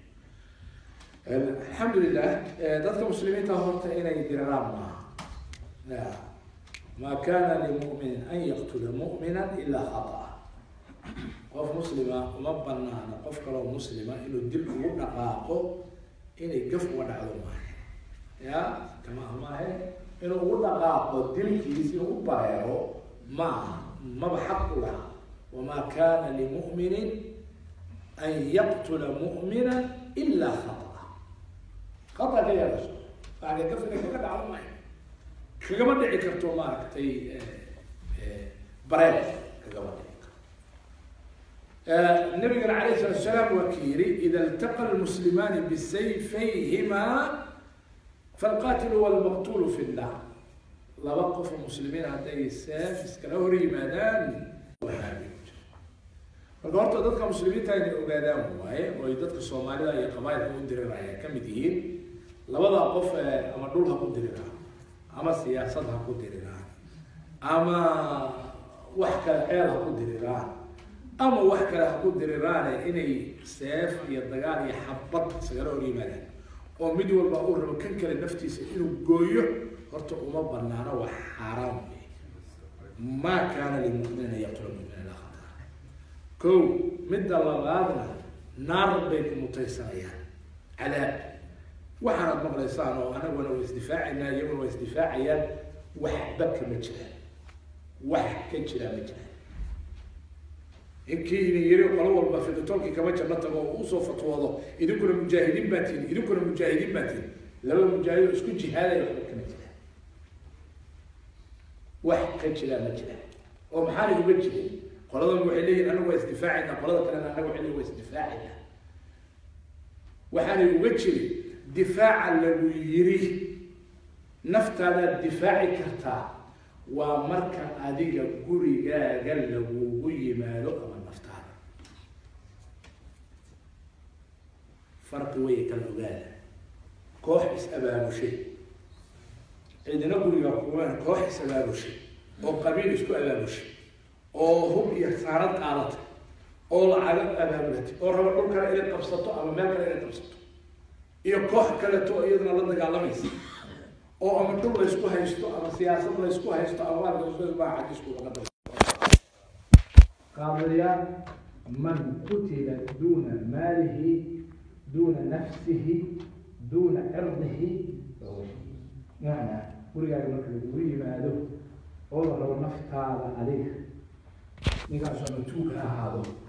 الحمد لله ضد المسلمين تهرت إلى الدرام لا ما كان لمؤمن أن يقتل مؤمنا إلا خطأ قف مسلمة وما بنانا قف كلام مسلمة إنه الدل ودقاقه إنه يقف ودعوه معه يا كما ما هي إنه ودقاقه الدل كيس إنه وبايعه ما بحق له وما كان لمؤمن أن يقتل مؤمنا إلا خطأ يا رسول بعد كيف إنك ودعوه معه كما دعي كرتو مارك تي بريد كما النبي عليه الصلاة والسلام وكيري إذا التقى المسلمان بسيفيهما فالقاتل والمقتول في النار لا وقف المسلمين عند السيف اسكالوري مادان وهابي فقالت ضدك المسلمين تاني أقادام ويضدك الصومالية هي قبائل مدير رأيها كم دين لا وضع قف أمدولها مدير رأيها أما سياستها مدير رأيها أما وحكة عيالها مدير رأيها أما واحد كله قدر رانه إني سيف يضجع يحبط سجارة ريمانه ومدي والبقول ممكن كله نفتي إنه جويه هرت وما بنانا وحرام ما كان للمؤمن أن يقتل المؤمن لا خطأ كو مد الله غادنا نار بين متيسريان على waxaanad maqlaysaan oo anaguna waa isdifaacaynaa iyaguna waa isdifaacayaan waxba kama jiraan wax ka jiraa ma jiraan inkii idin yiri qolo walba fiqitolkii kama janno tago oo usoo fatwoodo idinkuna mujaahidiin baa tihin idinkuna mujaahidiin baa tihin laba mujaahid isku jihaadaya waxba kama jiraan wax ka jiraa ma jiraan oo maxaa uga jiray qoladan waxay leeyihin anagu waa isdifaacaynaa qolada kalena anagu waxay leeyihin waa isdifaacaynaa waxaanay uga jirin difaaca lagu yiri naftaadaad difaaci kartaa waa marka adiga gurigaaga lagugu yimaado ama naftaada farqi way kala ogaada koox is-abaabushay cidina guriga kumaan koox is-abaabushay oo qabiil isku abaabushay oo hub iyo saarad qaadatay oo lacaga abaabulatay oo raba dhul kale inay qabsato ama meel kale inay qabsato iyo koox kaleto iyadana la dagaalamaysa oo ama dhul laysku haysto ama siyaasad laysku haysto ama waa laysku baa xadiisku laga dabo qaadayaan man qutila duuna maalihi duuna nafsihi duuna cirdihi macna gurigaaga marka lagu yimaado oo la rabo naftaada adiga ninkaas ama tuug ha ahaado